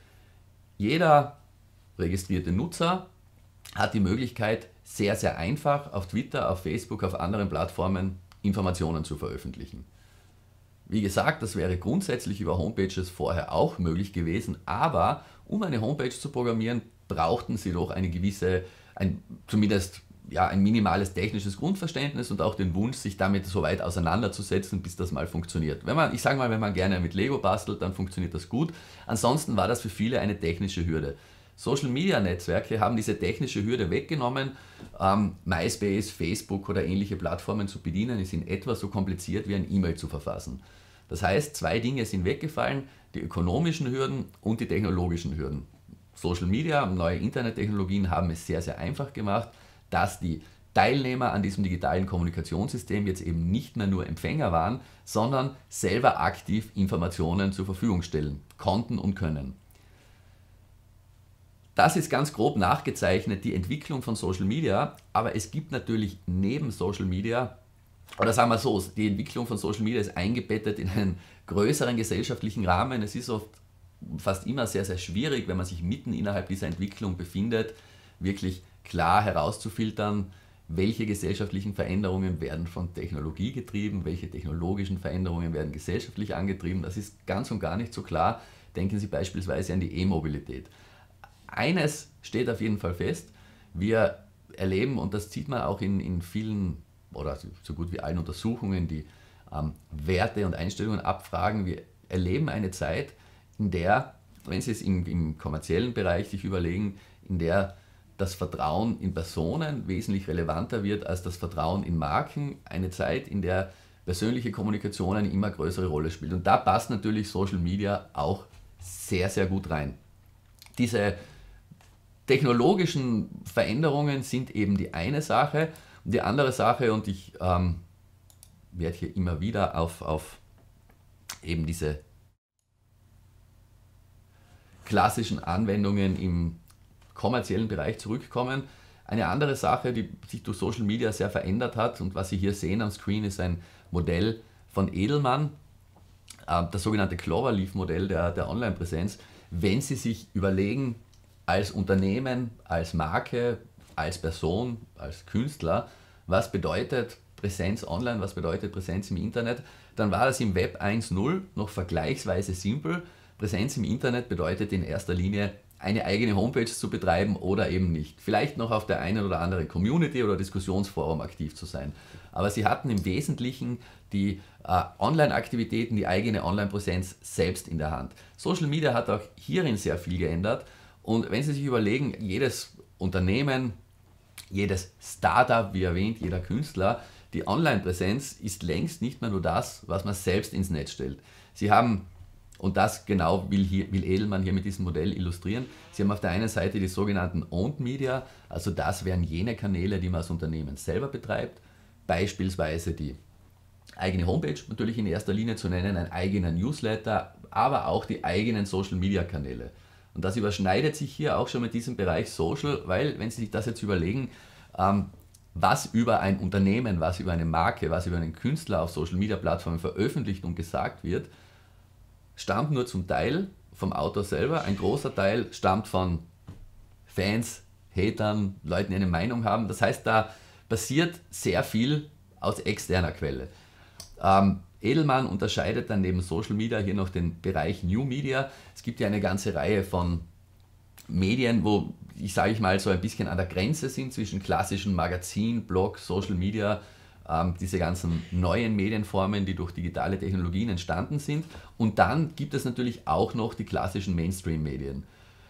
Jeder registrierte Nutzer hat die Möglichkeit, sehr, sehr einfach auf Twitter, auf Facebook, auf anderen Plattformen Informationen zu veröffentlichen. Wie gesagt, das wäre grundsätzlich über Homepages vorher auch möglich gewesen, aber um eine Homepage zu programmieren, brauchten Sie doch eine gewisse, ein, zumindest ja, ein minimales technisches Grundverständnis und auch den Wunsch, sich damit so weit auseinanderzusetzen, bis das mal funktioniert. Wenn man, ich sage mal, wenn man gerne mit Lego bastelt, dann funktioniert das gut. Ansonsten war das für viele eine technische Hürde. Social Media Netzwerke haben diese technische Hürde weggenommen. Ähm, MySpace, Facebook oder ähnliche Plattformen zu bedienen, ist in etwa so kompliziert wie ein E-Mail zu verfassen. Das heißt, zwei Dinge sind weggefallen, die ökonomischen Hürden und die technologischen Hürden. Social Media und neue Internettechnologien haben es sehr, sehr einfach gemacht, dass die Teilnehmer an diesem digitalen Kommunikationssystem jetzt eben nicht mehr nur Empfänger waren, sondern selber aktiv Informationen zur Verfügung stellen konnten und können. Das ist ganz grob nachgezeichnet die Entwicklung von Social Media, aber es gibt natürlich neben Social Media, oder sagen wir so, die Entwicklung von Social Media ist eingebettet in einen größeren gesellschaftlichen Rahmen. Es ist oft fast immer sehr, sehr schwierig, wenn man sich mitten innerhalb dieser Entwicklung befindet, wirklich klar herauszufiltern, welche gesellschaftlichen Veränderungen werden von Technologie getrieben, welche technologischen Veränderungen werden gesellschaftlich angetrieben. Das ist ganz und gar nicht so klar. Denken Sie beispielsweise an die E-Mobilität. Eines steht auf jeden Fall fest, wir erleben, und das sieht man auch in, in vielen oder so gut wie allen Untersuchungen, die ähm, Werte und Einstellungen abfragen, wir erleben eine Zeit, in der, wenn Sie es im, im kommerziellen Bereich sich überlegen, in der das Vertrauen in Personen wesentlich relevanter wird als das Vertrauen in Marken. Eine Zeit, in der persönliche Kommunikation eine immer größere Rolle spielt. Und da passt natürlich Social Media auch sehr, sehr gut rein. Diese technologischen Veränderungen sind eben die eine Sache. Und die andere Sache, und ich ähm, werde hier immer wieder auf, auf eben diese klassischen Anwendungen im kommerziellen Bereich zurückkommen. Eine andere Sache, die sich durch Social Media sehr verändert hat, und was Sie hier sehen am Screen, ist ein Modell von Edelmann, äh, das sogenannte Cloverleaf-Modell der, der Online-Präsenz. Wenn Sie sich überlegen, als Unternehmen, als Marke, als Person, als Künstler, was bedeutet Präsenz online, was bedeutet Präsenz im Internet, dann war das im Web eins Punkt null noch vergleichsweise simpel. Präsenz im Internet bedeutet in erster Linie, eine eigene Homepage zu betreiben oder eben nicht. Vielleicht noch auf der einen oder anderen Community oder Diskussionsforum aktiv zu sein. Aber sie hatten im Wesentlichen die äh, Online-Aktivitäten, die eigene Online-Präsenz selbst in der Hand. Social Media hat auch hierin sehr viel geändert. Und wenn Sie sich überlegen, jedes Unternehmen, jedes Startup, wie erwähnt, jeder Künstler, die Online-Präsenz ist längst nicht mehr nur das, was man selbst ins Netz stellt. Sie haben, und das genau will, hier, will Edelmann hier mit diesem Modell illustrieren, Sie haben auf der einen Seite die sogenannten Owned Media, also das wären jene Kanäle, die man als Unternehmen selber betreibt, beispielsweise die eigene Homepage natürlich in erster Linie zu nennen, ein eigener Newsletter, aber auch die eigenen Social-Media-Kanäle. Und das überschneidet sich hier auch schon mit diesem Bereich Social, weil, wenn Sie sich das jetzt überlegen, ähm, was über ein Unternehmen, was über eine Marke, was über einen Künstler auf Social-Media-Plattformen veröffentlicht und gesagt wird, stammt nur zum Teil vom Autor selber, ein großer Teil stammt von Fans, Hatern, Leuten, die eine Meinung haben. Das heißt, da passiert sehr viel aus externer Quelle. Ähm, Edelmann unterscheidet dann neben Social Media hier noch den Bereich New Media. Es gibt ja eine ganze Reihe von Medien, wo ich sage ich mal so ein bisschen an der Grenze sind zwischen klassischen Magazin, Blog, Social Media, ähm, diese ganzen neuen Medienformen, die durch digitale Technologien entstanden sind. Und dann gibt es natürlich auch noch die klassischen Mainstream-Medien.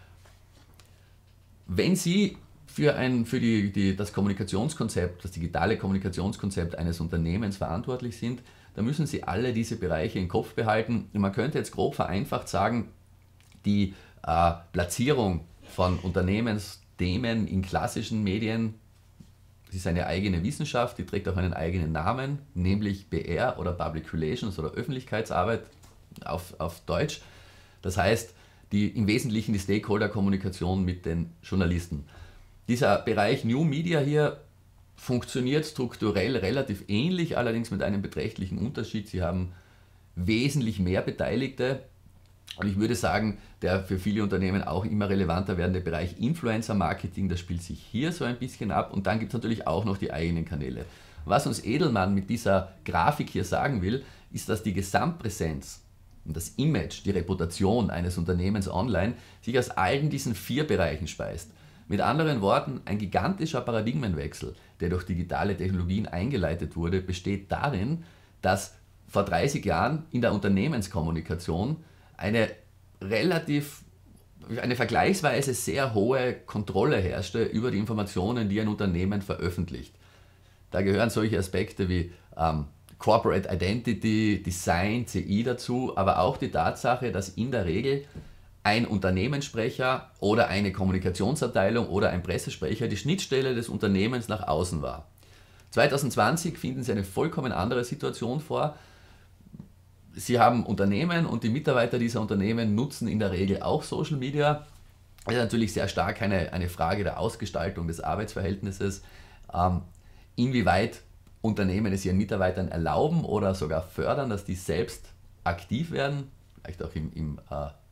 Wenn Sie für, ein, für die, die, das Kommunikationskonzept, das digitale Kommunikationskonzept eines Unternehmens verantwortlich sind, da müssen Sie alle diese Bereiche im Kopf behalten. Und man könnte jetzt grob vereinfacht sagen, die äh, Platzierung von Unternehmensthemen in klassischen Medien, das ist eine eigene Wissenschaft, die trägt auch einen eigenen Namen, nämlich B R oder Public Relations oder Öffentlichkeitsarbeit auf, auf Deutsch. Das heißt, die, im Wesentlichen die Stakeholder-Kommunikation mit den Journalisten. Dieser Bereich New Media hier funktioniert strukturell relativ ähnlich, allerdings mit einem beträchtlichen Unterschied. Sie haben wesentlich mehr Beteiligte und ich würde sagen, der für viele Unternehmen auch immer relevanter werdende Bereich Influencer-Marketing, das spielt sich hier so ein bisschen ab und dann gibt es natürlich auch noch die eigenen Kanäle. Was uns Edelmann mit dieser Grafik hier sagen will, ist, dass die Gesamtpräsenz und das Image, die Reputation eines Unternehmens online sich aus allen diesen vier Bereichen speist. Mit anderen Worten, ein gigantischer Paradigmenwechsel, der durch digitale Technologien eingeleitet wurde, besteht darin, dass vor dreißig Jahren in der Unternehmenskommunikation eine relativ, eine vergleichsweise sehr hohe Kontrolle herrschte über die Informationen, die ein Unternehmen veröffentlicht. Da gehören solche Aspekte wie ähm, Corporate Identity, Design, C I dazu, aber auch die Tatsache, dass in der Regel ein Unternehmenssprecher oder eine Kommunikationsabteilung oder ein Pressesprecher die Schnittstelle des Unternehmens nach außen war. zwanzig zwanzig finden Sie eine vollkommen andere Situation vor. Sie haben Unternehmen und die Mitarbeiter dieser Unternehmen nutzen in der Regel auch Social Media. Das ist natürlich sehr stark eine, eine Frage der Ausgestaltung des Arbeitsverhältnisses. Ähm, inwieweit Unternehmen es ihren Mitarbeitern erlauben oder sogar fördern, dass die selbst aktiv werden, vielleicht auch im, im äh,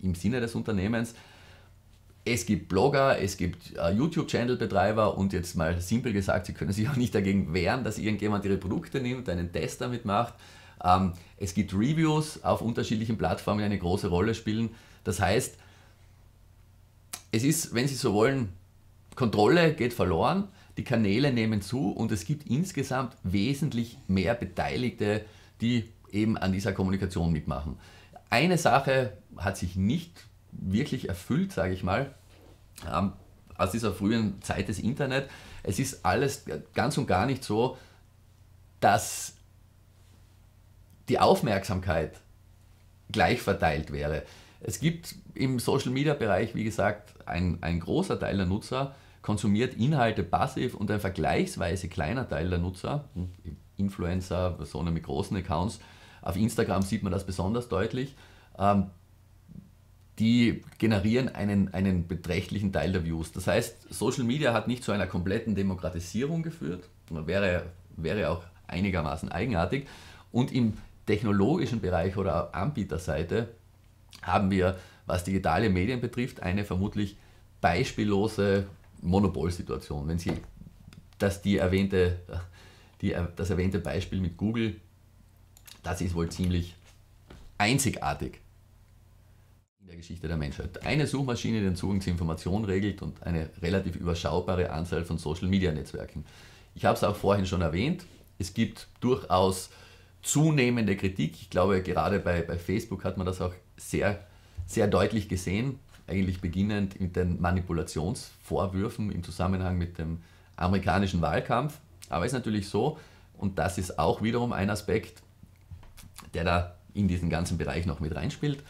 im Sinne des Unternehmens. Es gibt Blogger, es gibt äh, YouTube-Channel-Betreiber und jetzt mal simpel gesagt, sie können sich auch nicht dagegen wehren, dass irgendjemand ihre Produkte nimmt, einen Test damit macht. Ähm, es gibt Reviews auf unterschiedlichen Plattformen, die eine große Rolle spielen. Das heißt, es ist, wenn Sie so wollen, Kontrolle geht verloren, die Kanäle nehmen zu und es gibt insgesamt wesentlich mehr Beteiligte, die eben an dieser Kommunikation mitmachen. Eine Sache hat sich nicht wirklich erfüllt, sage ich mal, ähm, aus dieser frühen Zeit des Internet. Es ist alles ganz und gar nicht so, dass die Aufmerksamkeit gleich verteilt wäre. Es gibt im Social-Media-Bereich, wie gesagt, ein, ein großer Teil der Nutzer konsumiert Inhalte passiv und ein vergleichsweise kleiner Teil der Nutzer, Influencer, Personen mit großen Accounts, auf Instagram sieht man das besonders deutlich, ähm, die generieren einen, einen beträchtlichen Teil der Views. Das heißt, Social Media hat nicht zu einer kompletten Demokratisierung geführt, wäre, wäre auch einigermaßen eigenartig. Und im technologischen Bereich oder Anbieterseite haben wir, was digitale Medien betrifft, eine vermutlich beispiellose Monopolsituation. Wenn Sie das, die erwähnte, die, das erwähnte Beispiel mit Google, das ist wohl ziemlich einzigartig in der Geschichte der Menschheit. Eine Suchmaschine, die den Zugang zu Informationen regelt und eine relativ überschaubare Anzahl von Social-Media-Netzwerken. Ich habe es auch vorhin schon erwähnt, es gibt durchaus zunehmende Kritik. Ich glaube, gerade bei, bei Facebook hat man das auch sehr, sehr deutlich gesehen, eigentlich beginnend mit den Manipulationsvorwürfen im Zusammenhang mit dem amerikanischen Wahlkampf. Aber es ist natürlich so, und das ist auch wiederum ein Aspekt, der da in diesen ganzen Bereich noch mit reinspielt.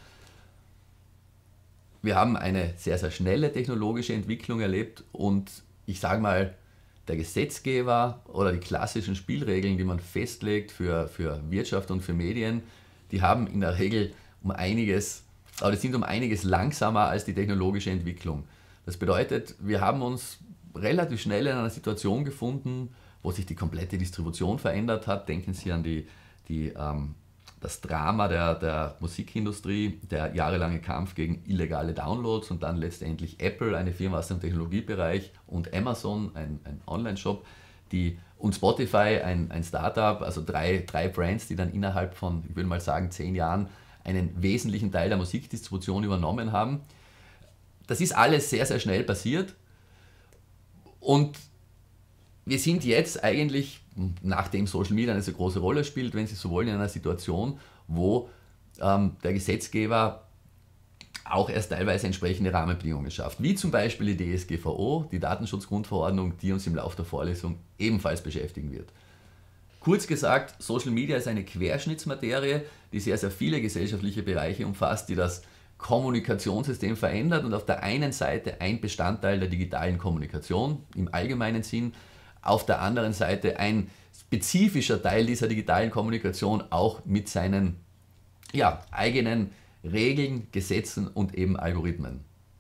Wir haben eine sehr, sehr schnelle technologische Entwicklung erlebt und ich sage mal, der Gesetzgeber oder die klassischen Spielregeln, die man festlegt für, für Wirtschaft und für Medien, die haben in der Regel um einiges, aber die sind um einiges langsamer als die technologische Entwicklung. Das bedeutet, wir haben uns relativ schnell in einer Situation gefunden, wo sich die komplette Distribution verändert hat. Denken Sie an die, die, ähm, das Drama der, der Musikindustrie, der jahrelange Kampf gegen illegale Downloads und dann letztendlich Apple, eine Firma aus dem Technologiebereich, und Amazon, ein, ein Online-Shop, die, und Spotify, ein, ein Startup, also drei, drei Brands, die dann innerhalb von, ich würde mal sagen, zehn Jahren einen wesentlichen Teil der Musikdistribution übernommen haben. Das ist alles sehr, sehr schnell passiert und wir sind jetzt eigentlich, nachdem Social Media eine so große Rolle spielt, wenn Sie so wollen, in einer Situation, wo ähm, der Gesetzgeber auch erst teilweise entsprechende Rahmenbedingungen schafft, wie zum Beispiel die D S G V O, die Datenschutzgrundverordnung, die uns im Laufe der Vorlesung ebenfalls beschäftigen wird. Kurz gesagt, Social Media ist eine Querschnittsmaterie, die sehr, sehr viele gesellschaftliche Bereiche umfasst, die das Kommunikationssystem verändert und auf der einen Seite ein Bestandteil der digitalen Kommunikation im allgemeinen Sinn, auf der anderen Seite ein spezifischer Teil dieser digitalen Kommunikation auch mit seinen ja, eigenen Regeln, Gesetzen und eben Algorithmen.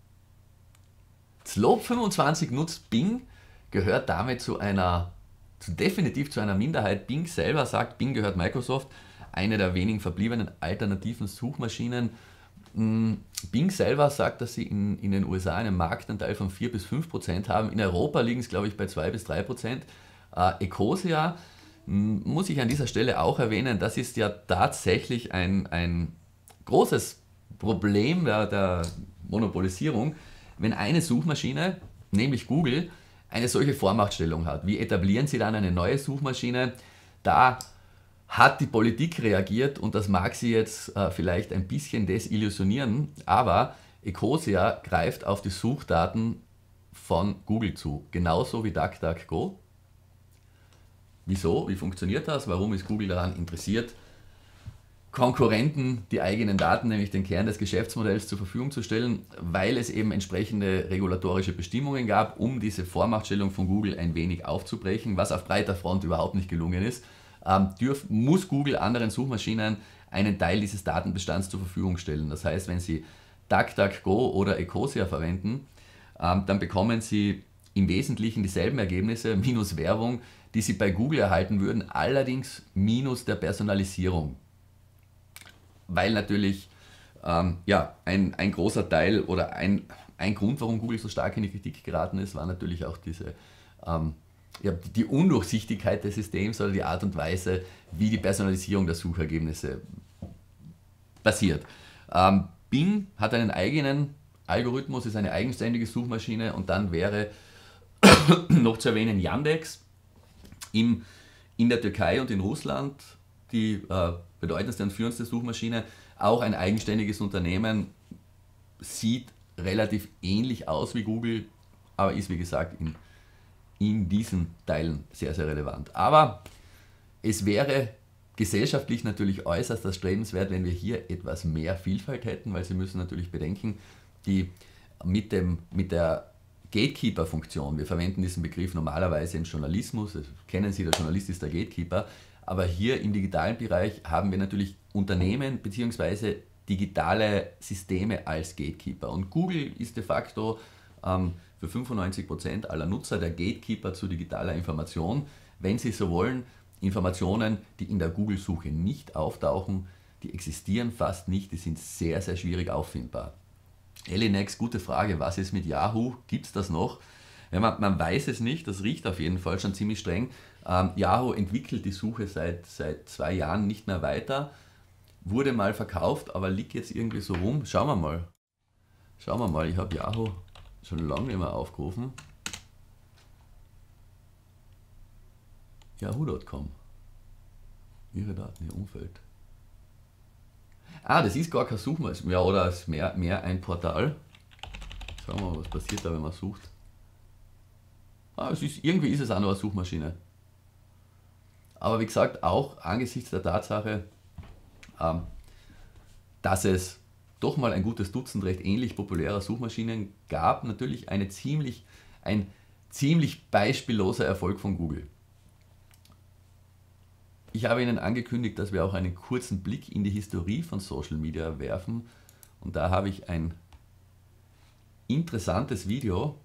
Slope fünfundzwanzig nutzt Bing, gehört damit zu einer, zu definitiv zu einer Minderheit. Bing selber sagt, Bing gehört Microsoft, eine der wenigen verbliebenen alternativen Suchmaschinen. Bing selber sagt, dass sie in, in den U S A einen Marktanteil von vier bis fünf Prozent haben. In Europa liegen es, glaube ich, bei zwei bis drei Prozent. Äh, Ecosia, muss ich an dieser Stelle auch erwähnen, das ist ja tatsächlich ein, ein großes Problem der, der Monopolisierung, wenn eine Suchmaschine, nämlich Google, eine solche Vormachtstellung hat. Wie etablieren Sie dann eine neue Suchmaschine? Da hat die Politik reagiert und das mag sie jetzt äh, vielleicht ein bisschen desillusionieren, aber Ecosia greift auf die Suchdaten von Google zu, genauso wie DuckDuckGo. Wieso? Wie funktioniert das? Warum ist Google daran interessiert, Konkurrenten die eigenen Daten, nämlich den Kern des Geschäftsmodells, zur Verfügung zu stellen? Weil es eben entsprechende regulatorische Bestimmungen gab, um diese Vormachtstellung von Google ein wenig aufzubrechen, was auf breiter Front überhaupt nicht gelungen ist. Ähm, dürf, muss Google anderen Suchmaschinen einen Teil dieses Datenbestands zur Verfügung stellen. Das heißt, wenn Sie DuckDuckGo oder Ecosia verwenden, ähm, dann bekommen Sie im Wesentlichen dieselben Ergebnisse minus Werbung, die Sie bei Google erhalten würden, allerdings minus der Personalisierung. Weil natürlich Ähm, ja, ein, ein großer Teil oder ein, ein Grund, warum Google so stark in die Kritik geraten ist, war natürlich auch diese ähm, ja, die Undurchsichtigkeit des Systems oder die Art und Weise, wie die Personalisierung der Suchergebnisse passiert. Ähm, Bing hat einen eigenen Algorithmus, ist eine eigenständige Suchmaschine, und dann wäre noch zu erwähnen Yandex im, in der Türkei und in Russland, die äh, bedeutendste und führendste Suchmaschine, auch ein eigenständiges Unternehmen, sieht relativ ähnlich aus wie Google, aber ist wie gesagt in, in diesen Teilen sehr, sehr relevant. Aber es wäre gesellschaftlich natürlich äußerst erstrebenswert, wenn wir hier etwas mehr Vielfalt hätten, weil Sie müssen natürlich bedenken, die mit, dem, mit der Gatekeeper-Funktion, wir verwenden diesen Begriff normalerweise im Journalismus, das kennen Sie, der Journalist ist der Gatekeeper, aber hier im digitalen Bereich haben wir natürlich Unternehmen bzw. digitale Systeme als Gatekeeper. Und Google ist de facto ähm, für fünfundneunzig Prozent aller Nutzer der Gatekeeper zu digitaler Information. Wenn Sie so wollen, Informationen, die in der Google-Suche nicht auftauchen, die existieren fast nicht, die sind sehr, sehr schwierig auffindbar. Elinex, gute Frage, was ist mit Yahoo? Gibt es das noch? Ja, man, man weiß es nicht, das riecht auf jeden Fall schon ziemlich streng. Ähm, Yahoo entwickelt die Suche seit, seit zwei Jahren nicht mehr weiter, wurde mal verkauft, aber liegt jetzt irgendwie so rum. Schauen wir mal. Schauen wir mal, ich habe Yahoo schon lange nicht mehr aufgerufen. Yahoo Punkt com. Ihre Daten, Ihr Umfeld. Ah, das ist gar kein Suchmaschine, ja, oder ist mehr, mehr ein Portal. Schauen wir mal, was passiert da, wenn man sucht. Ah, es ist, irgendwie ist es auch nur eine Suchmaschine. Aber wie gesagt, auch angesichts der Tatsache, ähm, dass es doch mal ein gutes Dutzend recht ähnlich populärer Suchmaschinen gab, natürlich eine ziemlich, ein ziemlich beispielloser Erfolg von Google. Ich habe Ihnen angekündigt, dass wir auch einen kurzen Blick in die Historie von Social Media werfen, und da habe ich ein interessantes Video,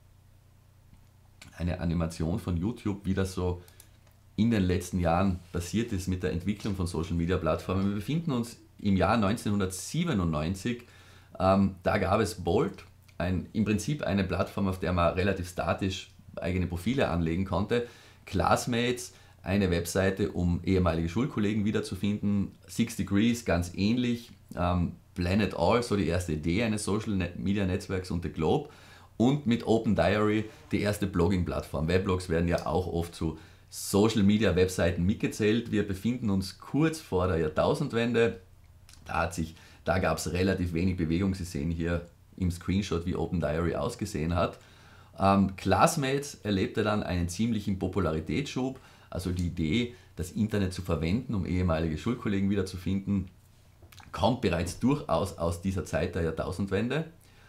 eine Animation von YouTube, wie das so in den letzten Jahren passiert ist mit der Entwicklung von Social Media Plattformen. Wir befinden uns im Jahr neunzehnhundertsiebenundneunzig, ähm, da gab es Bolt, ein, im Prinzip eine Plattform, auf der man relativ statisch eigene Profile anlegen konnte. Classmates, eine Webseite, um ehemalige Schulkollegen wiederzufinden. Six Degrees, ganz ähnlich. Ähm, Planet All, so die erste Idee eines Social Media Netzwerks, und The Globe. Und mit Open Diary die erste Blogging-Plattform. Weblogs werden ja auch oft zu Social Media Webseiten mitgezählt. Wir befinden uns kurz vor der Jahrtausendwende. Da, hat sich, da gab es relativ wenig Bewegung. Sie sehen hier im Screenshot, wie Open Diary ausgesehen hat. Ähm, Classmates erlebte dann einen ziemlichen Popularitätsschub. Also die Idee, das Internet zu verwenden, um ehemalige Schulkollegen wiederzufinden, kommt bereits durchaus aus dieser Zeit der Jahrtausendwende.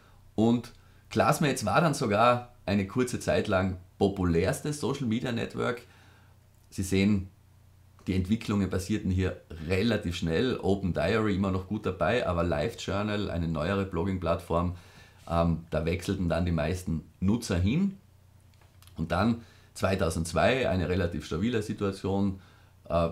Und Classmates war dann sogar eine kurze Zeit lang populärstes Social Media Network. Sie sehen, die Entwicklungen passierten hier relativ schnell. Open Diary immer noch gut dabei, aber LiveJournal, eine neuere Blogging-Plattform, ähm, da wechselten dann die meisten Nutzer hin. Und dann zweitausendzwei eine relativ stabile Situation, äh,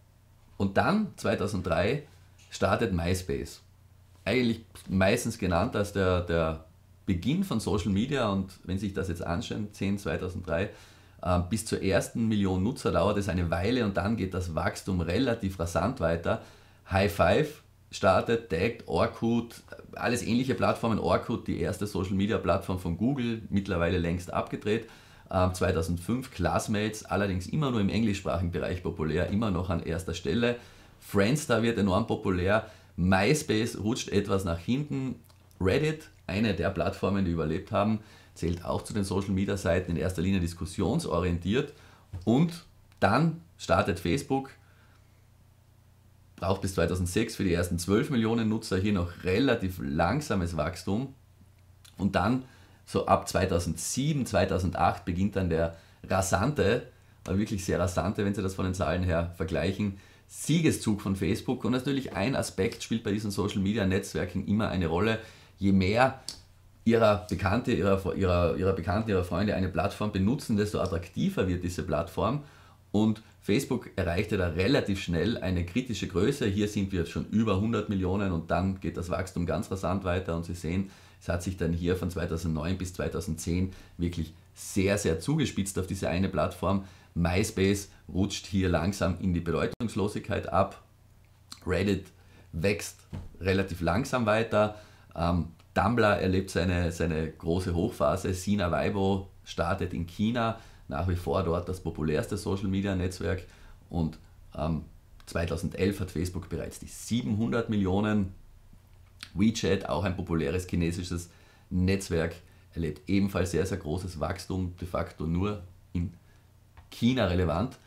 und dann zweitausenddrei startet MySpace. Eigentlich meistens genannt als der, der Beginn von Social Media, und wenn Sie sich das jetzt anschauen, zehn zweitausenddrei, äh, bis zur ersten Million Nutzer dauert es eine Weile, und dann geht das Wachstum relativ rasant weiter. High Five startet, Tagged, Orkut, alles ähnliche Plattformen. Orkut, die erste Social Media Plattform von Google, mittlerweile längst abgedreht. zweitausendfünf Classmates, allerdings immer nur im englischsprachigen Bereich populär, immer noch an erster Stelle. Friendster wird enorm populär, MySpace rutscht etwas nach hinten, Reddit, eine der Plattformen, die überlebt haben, zählt auch zu den Social Media Seiten, in erster Linie diskussionsorientiert, und dann startet Facebook, braucht bis zweitausendsechs für die ersten zwölf Millionen Nutzer, hier noch relativ langsames Wachstum, und dann so ab zweitausendsieben, zweitausendacht beginnt dann der rasante, aber wirklich sehr rasante, wenn Sie das von den Zahlen her vergleichen, Siegeszug von Facebook. Und natürlich ein Aspekt spielt bei diesen Social Media Netzwerken immer eine Rolle. Je mehr Ihrer Bekannte, ihrer, ihrer, ihrer Bekannten, Ihrer Freunde eine Plattform benutzen, desto attraktiver wird diese Plattform. und Facebook erreichte da relativ schnell eine kritische Größe. Hier sind wir schon über hundert Millionen und dann geht das Wachstum ganz rasant weiter und Sie sehen, es hat sich dann hier von zweitausendneun bis zweitausendzehn wirklich sehr, sehr zugespitzt auf diese eine Plattform. MySpace rutscht hier langsam in die Bedeutungslosigkeit ab. Reddit wächst relativ langsam weiter. Ähm, Tumblr erlebt seine, seine große Hochphase. Sina Weibo startet in China, nach wie vor dort das populärste Social Media Netzwerk. Und ähm, zweitausendelf hat Facebook bereits die siebenhundert Millionen. WeChat, auch ein populäres chinesisches Netzwerk, erlebt ebenfalls sehr, sehr großes Wachstum, de facto nur in China relevant.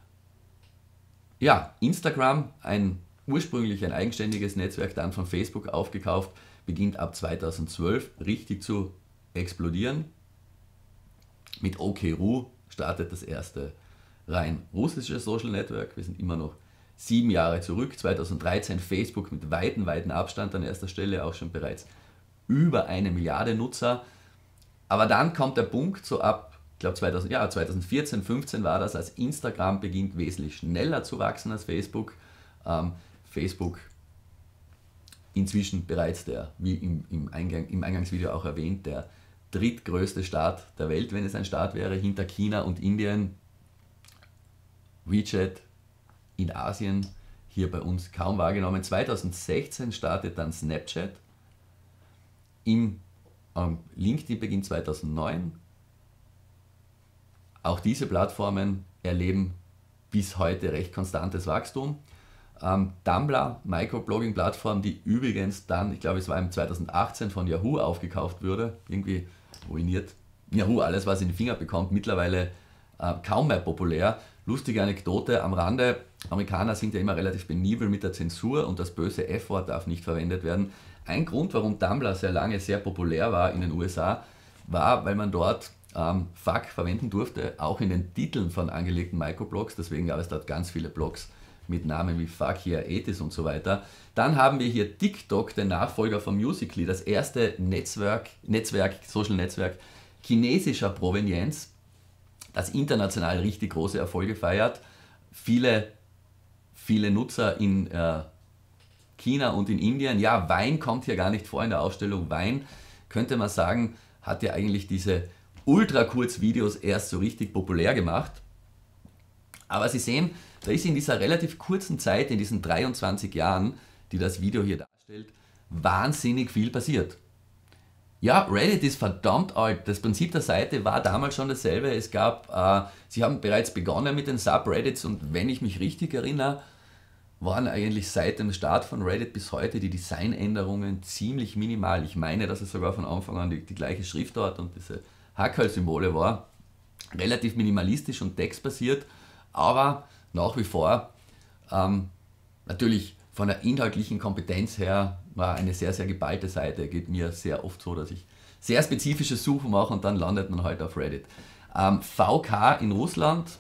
Ja, Instagram, ein ursprünglich ein eigenständiges Netzwerk, dann von Facebook aufgekauft, beginnt ab zweitausendzwölf richtig zu explodieren. Mit OkRu startet das erste rein russische Social Network. Wir sind immer noch sieben Jahre zurück. zweitausenddreizehn Facebook mit weiten, weiten Abstand an erster Stelle, auch schon bereits über eine Milliarde Nutzer. Aber dann kommt der Punkt, so ab, ich glaube zweitausend, ja, zweitausendvierzehn, fünfzehn war das, als Instagram beginnt wesentlich schneller zu wachsen als Facebook. Ähm, Facebook inzwischen bereits der, wie im, im, Eingang, im Eingangsvideo auch erwähnt, der drittgrößte Staat der Welt, wenn es ein Staat wäre, hinter China und Indien. WeChat in Asien, hier bei uns kaum wahrgenommen. zweitausendsechzehn startet dann Snapchat. Im ähm, LinkedIn beginnt zweitausendneun. Auch diese Plattformen erleben bis heute recht konstantes Wachstum. Ähm, Tumblr, Microblogging-Plattform, die übrigens dann, ich glaube es war im zweitausendachtzehn von Yahoo aufgekauft wurde, irgendwie ruiniert Yahoo alles, was in die Finger bekommt, mittlerweile äh, kaum mehr populär. Lustige Anekdote am Rande, Amerikaner sind ja immer relativ penibel mit der Zensur und das böse F-Wort darf nicht verwendet werden. Ein Grund, warum Tumblr sehr lange sehr populär war in den U S A, war, weil man dort ähm, Fuck verwenden durfte, auch in den Titeln von angelegten Microblogs, deswegen gab es dort ganz viele Blogs mit Namen wie Fuck Here, Ethis und so weiter. Dann haben wir hier TikTok, den Nachfolger von Musical.ly, das erste Netzwerk, Netzwerk, Social Netzwerk chinesischer Provenienz, das international richtig große Erfolge feiert. Viele, viele Nutzer in äh, China und in Indien. Ja, Wein kommt hier gar nicht vor in der Ausstellung. Wein, könnte man sagen, hat ja eigentlich diese Ultra-Kurz-Videos erst so richtig populär gemacht. Aber Sie sehen, da ist in dieser relativ kurzen Zeit, in diesen dreiundzwanzig Jahren, die das Video hier darstellt, wahnsinnig viel passiert. Ja, Reddit ist verdammt alt. Das Prinzip der Seite war damals schon dasselbe. Es gab, äh, sie haben bereits begonnen mit den Subreddits und wenn ich mich richtig erinnere, waren eigentlich seit dem Start von Reddit bis heute die Designänderungen ziemlich minimal. Ich meine, dass es sogar von Anfang an die, die gleiche Schriftart und diese Hackerl-Symbole war. Relativ minimalistisch und textbasiert, aber nach wie vor ähm, natürlich von der inhaltlichen Kompetenz her war eine sehr, sehr geballte Seite. Geht mir sehr oft so, dass ich sehr spezifische Suchen mache und dann landet man halt auf Reddit. Ähm, V K in Russland.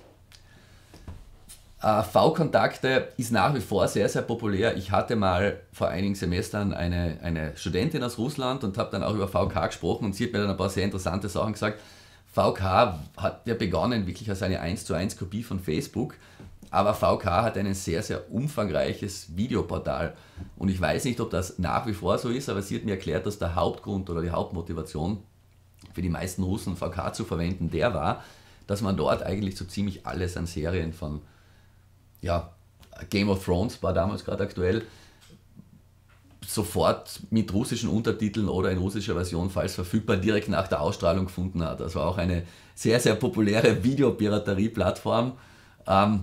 Äh, V-Kontakte ist nach wie vor sehr, sehr populär. Ich hatte mal vor einigen Semestern eine, eine Studentin aus Russland und habe dann auch über V K gesprochen und sie hat mir dann ein paar sehr interessante Sachen gesagt. V K hat ja begonnen wirklich als eine eins zu eins Kopie von Facebook, aber V K hat ein sehr, sehr umfangreiches Videoportal und ich weiß nicht, ob das nach wie vor so ist, aber sie hat mir erklärt, dass der Hauptgrund oder die Hauptmotivation für die meisten Russen V K zu verwenden, der war, dass man dort eigentlich so ziemlich alles an Serien von, ja, Game of Thrones war damals gerade aktuell, sofort mit russischen Untertiteln oder in russischer Version, falls verfügbar, direkt nach der Ausstrahlung gefunden hat. Das war auch eine sehr, sehr populäre Videopiraterie-Plattform, ähm,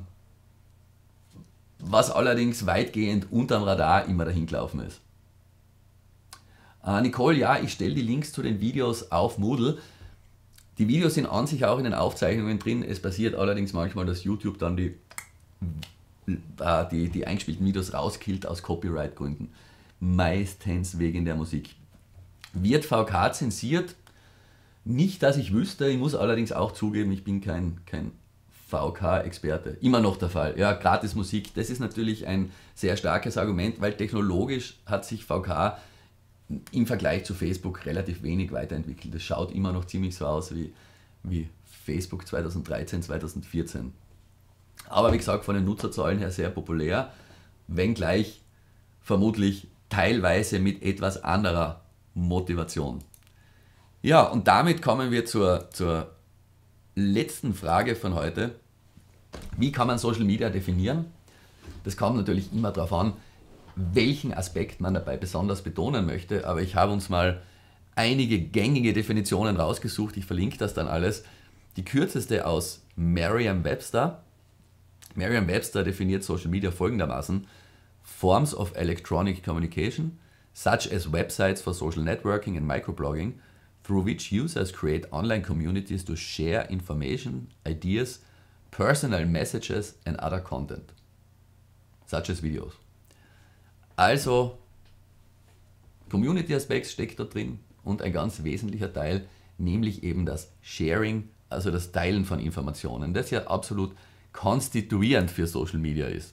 was allerdings weitgehend unterm Radar immer dahin gelaufen ist. Äh, Nicole, ja, ich stelle die Links zu den Videos auf Moodle. Die Videos sind an sich auch in den Aufzeichnungen drin. Es passiert allerdings manchmal, dass YouTube dann die, äh, die, die eingespielten Videos rauskillt aus Copyright-Gründen. Meistens wegen der Musik. Wird V K zensiert? Nicht, dass ich wüsste. Ich muss allerdings auch zugeben, ich bin kein, kein V K-Experte. Immer noch der Fall. Ja, gratis Musik, das ist natürlich ein sehr starkes Argument, weil technologisch hat sich V K im Vergleich zu Facebook relativ wenig weiterentwickelt. Es schaut immer noch ziemlich so aus wie, wie Facebook zweitausenddreizehn, zweitausendvierzehn. aber wie gesagt von den Nutzerzahlen her sehr populär, wenngleich vermutlich teilweise mit etwas anderer Motivation. Ja, und damit kommen wir zur, zur letzten Frage von heute. Wie kann man Social Media definieren? Das kommt natürlich immer darauf an, welchen Aspekt man dabei besonders betonen möchte, aber ich habe uns mal einige gängige Definitionen rausgesucht, ich verlinke das dann alles. Die kürzeste aus Merriam-Webster. Merriam-Webster definiert Social Media folgendermaßen: Forms of electronic communication, such as websites for social networking and microblogging, through which users create online communities to share information, ideas, personal messages and other content, such as videos. Also, Community-Aspekt steckt da drin und ein ganz wesentlicher Teil, nämlich eben das Sharing, also das Teilen von Informationen, das ja absolut konstituierend für Social Media ist.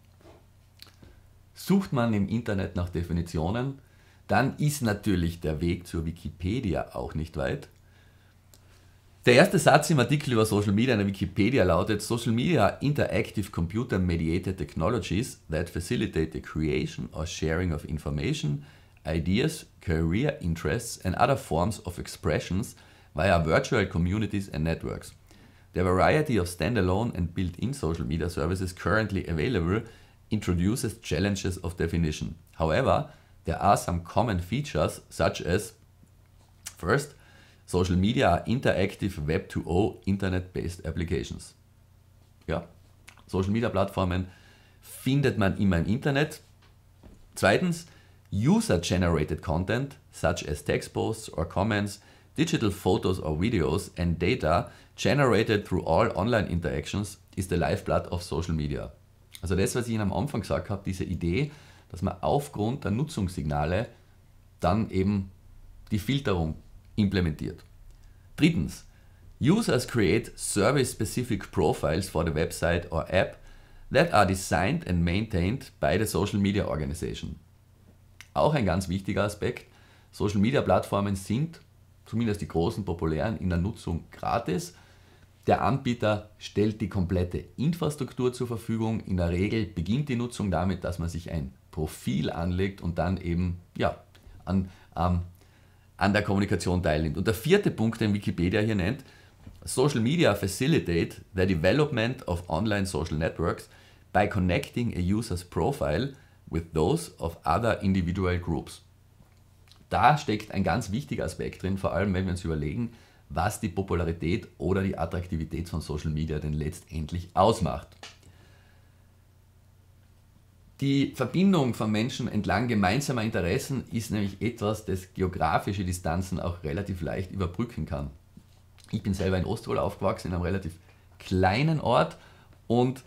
Sucht man im Internet nach Definitionen, dann ist natürlich der Weg zur Wikipedia auch nicht weit. Der erste Satz im Artikel über Social Media in der Wikipedia lautet: Social Media are interactive computer-mediated technologies that facilitate the creation or sharing of information, ideas, career interests and other forms of expressions via virtual communities and networks. The variety of standalone and built-in social media services currently available introduces challenges of definition. However, there are some common features such as: First, Social Media are interactive Web two Punkt null Internet-based applications. Ja, Social Media Plattformen findet man immer im Internet. Zweitens, User-generated content such as text posts or comments, digital photos or videos and data generated through all online interactions is the lifeblood of Social Media. Also das, was ich Ihnen am Anfang gesagt habe, diese Idee, dass man aufgrund der Nutzungssignale dann eben die Filterung implementiert. Drittens, users create service-specific profiles for the website or app that are designed and maintained by the social media organization. Auch ein ganz wichtiger Aspekt: Social Media Plattformen sind, zumindest die großen populären, in der Nutzung gratis. Der Anbieter stellt die komplette Infrastruktur zur Verfügung. In der Regel beginnt die Nutzung damit, dass man sich ein Profil anlegt und dann eben ja, an, ähm, an der Kommunikation teilnimmt. Und der vierte Punkt, den Wikipedia hier nennt: Social Media facilitate the development of online social networks by connecting a user's profile with those of other individual groups. Da steckt ein ganz wichtiger Aspekt drin, vor allem wenn wir uns überlegen, was die Popularität oder die Attraktivität von Social Media denn letztendlich ausmacht. Die Verbindung von Menschen entlang gemeinsamer Interessen ist nämlich etwas, das geografische Distanzen auch relativ leicht überbrücken kann. Ich bin selber in Osttirol aufgewachsen, in einem relativ kleinen Ort, und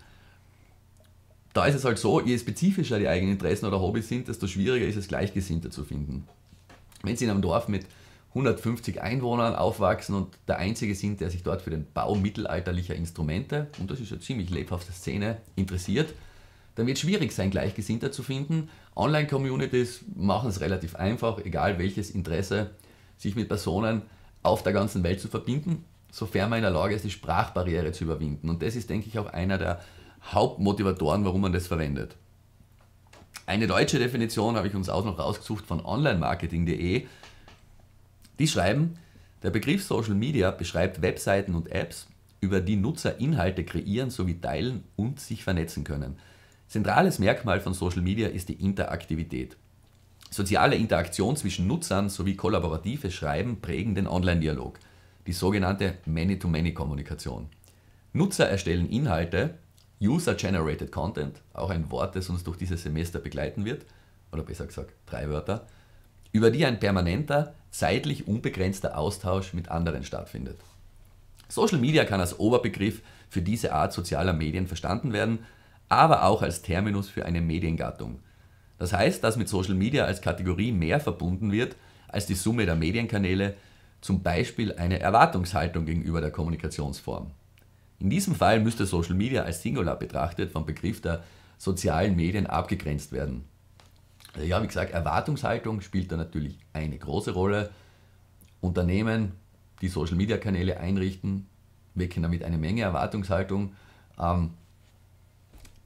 da ist es halt so, je spezifischer die eigenen Interessen oder Hobbys sind, desto schwieriger ist es, Gleichgesinnte zu finden. Wenn Sie in einem Dorf mit hundertfünfzig Einwohnern aufwachsen und der Einzige sind, der sich dort für den Bau mittelalterlicher Instrumente, und das ist eine ziemlich lebhafte Szene, interessiert, dann wird es schwierig sein, Gleichgesinnte zu finden. Online-Communities machen es relativ einfach, egal welches Interesse, sich mit Personen auf der ganzen Welt zu verbinden, sofern man in der Lage ist, die Sprachbarriere zu überwinden. Und das ist, denke ich, auch einer der Hauptmotivatoren, warum man das verwendet. Eine deutsche Definition habe ich uns auch noch rausgesucht von online marketing punkt de. Die schreiben: Der Begriff Social Media beschreibt Webseiten und Apps, über die Nutzer Inhalte kreieren sowie teilen und sich vernetzen können. Zentrales Merkmal von Social Media ist die Interaktivität. Soziale Interaktion zwischen Nutzern sowie kollaboratives Schreiben prägen den Online-Dialog, die sogenannte Many-to-Many-Kommunikation. Nutzer erstellen Inhalte, User-Generated Content, auch ein Wort, das uns durch dieses Semester begleiten wird, oder besser gesagt drei Wörter, über die ein permanenter, zeitlich unbegrenzter Austausch mit anderen stattfindet. Social Media kann als Oberbegriff für diese Art sozialer Medien verstanden werden, aber auch als Terminus für eine Mediengattung. Das heißt, dass mit Social Media als Kategorie mehr verbunden wird als die Summe der Medienkanäle, zum Beispiel eine Erwartungshaltung gegenüber der Kommunikationsform. In diesem Fall müsste Social Media als Singular betrachtet vom Begriff der sozialen Medien abgegrenzt werden. Ja, wie gesagt, Erwartungshaltung spielt da natürlich eine große Rolle. Unternehmen, die Social Media Kanäle einrichten, wecken damit eine Menge Erwartungshaltung. Ähm,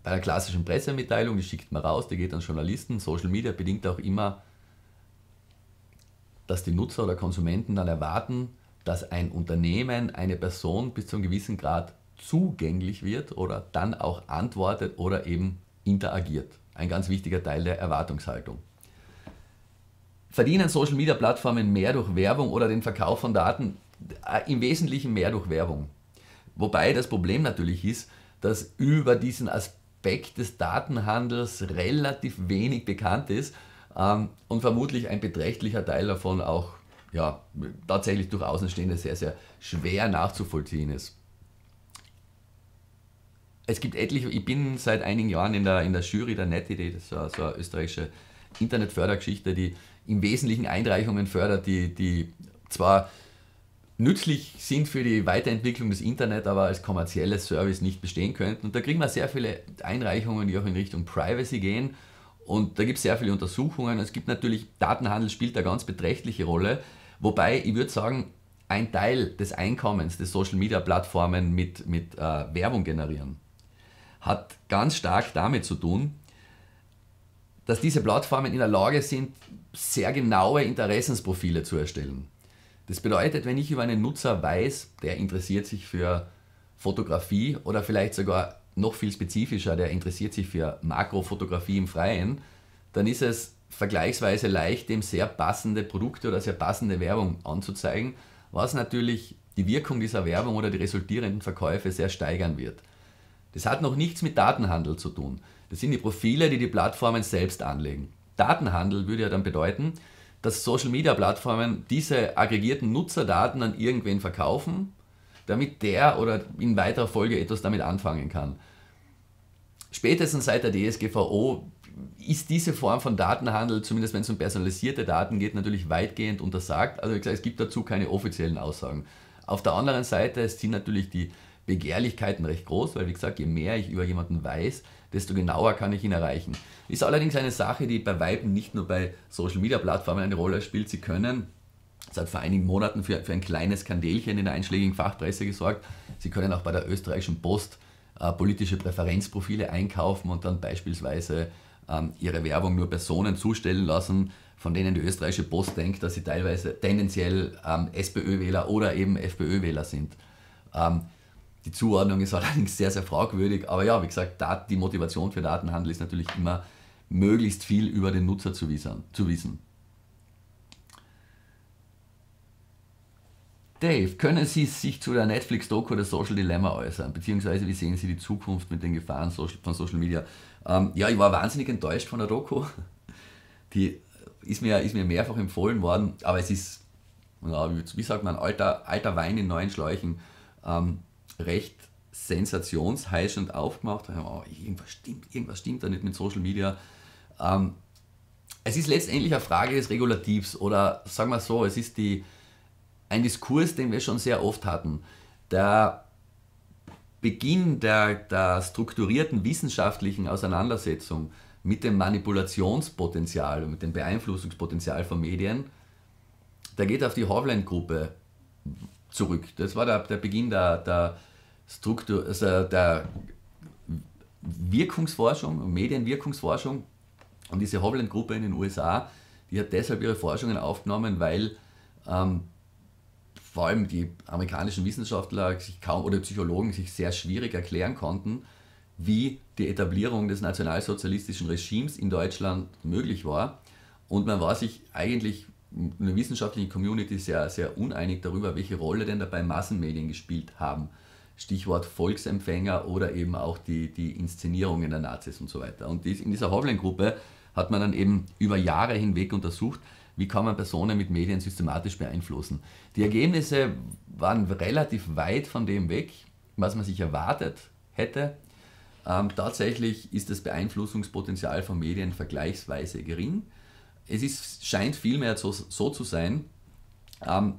bei einer klassischen Pressemitteilung, die schickt man raus, die geht an Journalisten. Social Media bedingt auch immer, dass die Nutzer oder Konsumenten dann erwarten, dass ein Unternehmen, eine Person bis zu einem gewissen Grad zugänglich wird oder dann auch antwortet oder eben interagiert. Ein ganz wichtiger Teil der Erwartungshaltung. Verdienen Social Media Plattformen mehr durch Werbung oder den Verkauf von Daten? Im Wesentlichen mehr durch Werbung. Wobei das Problem natürlich ist, dass über diesen Aspekt des Datenhandels relativ wenig bekannt ist ähm, und vermutlich ein beträchtlicher Teil davon auch ja, tatsächlich durch Außenstehende sehr, sehr schwer nachzuvollziehen ist. Es gibt etliche, ich bin seit einigen Jahren in der, in der Jury der NetID, das ist so, so eine österreichische Internetfördergeschichte, die im Wesentlichen Einreichungen fördert, die, die zwar nützlich sind für die Weiterentwicklung des Internet, aber als kommerzielles Service nicht bestehen könnten. Und da kriegen wir sehr viele Einreichungen, die auch in Richtung Privacy gehen. Und da gibt es sehr viele Untersuchungen. Es gibt natürlich, Datenhandel spielt eine ganz beträchtliche Rolle. Wobei, ich würde sagen, ein Teil des Einkommens des Social Media Plattformen mit, mit äh, Werbung generieren, hat ganz stark damit zu tun, dass diese Plattformen in der Lage sind, sehr genaue Interessensprofile zu erstellen. Das bedeutet, wenn ich über einen Nutzer weiß, der interessiert sich für Fotografie oder vielleicht sogar noch viel spezifischer, der interessiert sich für Makrofotografie im Freien, dann ist es vergleichsweise leicht, dem sehr passende Produkte oder sehr passende Werbung anzuzeigen, was natürlich die Wirkung dieser Werbung oder die resultierenden Verkäufe sehr steigern wird. Das hat noch nichts mit Datenhandel zu tun. Das sind die Profile, die die Plattformen selbst anlegen. Datenhandel würde ja dann bedeuten, dass Social-Media-Plattformen diese aggregierten Nutzerdaten an irgendwen verkaufen, damit der oder in weiterer Folge etwas damit anfangen kann. Spätestens seit der D S G V O ist diese Form von Datenhandel, zumindest wenn es um personalisierte Daten geht, natürlich weitgehend untersagt. Also wie gesagt, es gibt dazu keine offiziellen Aussagen. Auf der anderen Seite sind natürlich die Begehrlichkeiten recht groß, weil wie gesagt, je mehr ich über jemanden weiß, desto genauer kann ich ihn erreichen. Ist allerdings eine Sache, die bei Weitem nicht nur bei Social Media Plattformen eine Rolle spielt. Sie können, es hat vor einigen Monaten für, für ein kleines Skandälchen in der einschlägigen Fachpresse gesorgt, Sie können auch bei der österreichischen Post äh, politische Präferenzprofile einkaufen und dann beispielsweise ähm, ihre Werbung nur Personen zustellen lassen, von denen die österreichische Post denkt, dass sie teilweise tendenziell ähm, SPÖ-Wähler oder eben FPÖ-Wähler sind. Ähm, Die Zuordnung ist allerdings sehr, sehr fragwürdig, aber ja, wie gesagt, die Motivation für Datenhandel ist natürlich immer, möglichst viel über den Nutzer zu wissen. Dave, können Sie sich zu der Netflix-Doku oder Social Dilemma äußern? Beziehungsweise, wie sehen Sie die Zukunft mit den Gefahren von Social Media? Ähm, ja, ich war wahnsinnig enttäuscht von der Doku. Die ist mir, ist mir mehrfach empfohlen worden, aber es ist, ja, wie sagt man, alter, alter Wein in neuen Schläuchen. Ähm, recht sensationsheischend aufgemacht. Oh, irgendwas stimmt, irgendwas stimmt da nicht mit Social Media. Ähm, es ist letztendlich eine Frage des Regulativs oder sagen wir so, es ist die, ein Diskurs, den wir schon sehr oft hatten. Der Beginn der, der strukturierten wissenschaftlichen Auseinandersetzung mit dem Manipulationspotenzial und mit dem Beeinflussungspotenzial von Medien, der geht auf die Hovland-Gruppe zurück. Das war der, der Beginn der, der, Struktur, also der Wirkungsforschung, Medienwirkungsforschung. Und diese Hovland-Gruppe in den U S A, die hat deshalb ihre Forschungen aufgenommen, weil ähm, vor allem die amerikanischen Wissenschaftler sich kaum oder Psychologen sich sehr schwierig erklären konnten, wie die Etablierung des nationalsozialistischen Regimes in Deutschland möglich war. Und man war sich eigentlich in der wissenschaftlichen Community sehr, sehr uneinig darüber, welche Rolle denn dabei Massenmedien gespielt haben. Stichwort Volksempfänger oder eben auch die, die Inszenierungen der Nazis und so weiter. Und in dieser Hovland-Gruppe hat man dann eben über Jahre hinweg untersucht, wie kann man Personen mit Medien systematisch beeinflussen. Die Ergebnisse waren relativ weit von dem weg, was man sich erwartet hätte. Ähm, tatsächlich ist das Beeinflussungspotenzial von Medien vergleichsweise gering. Es ist, scheint vielmehr so, so zu sein, ähm,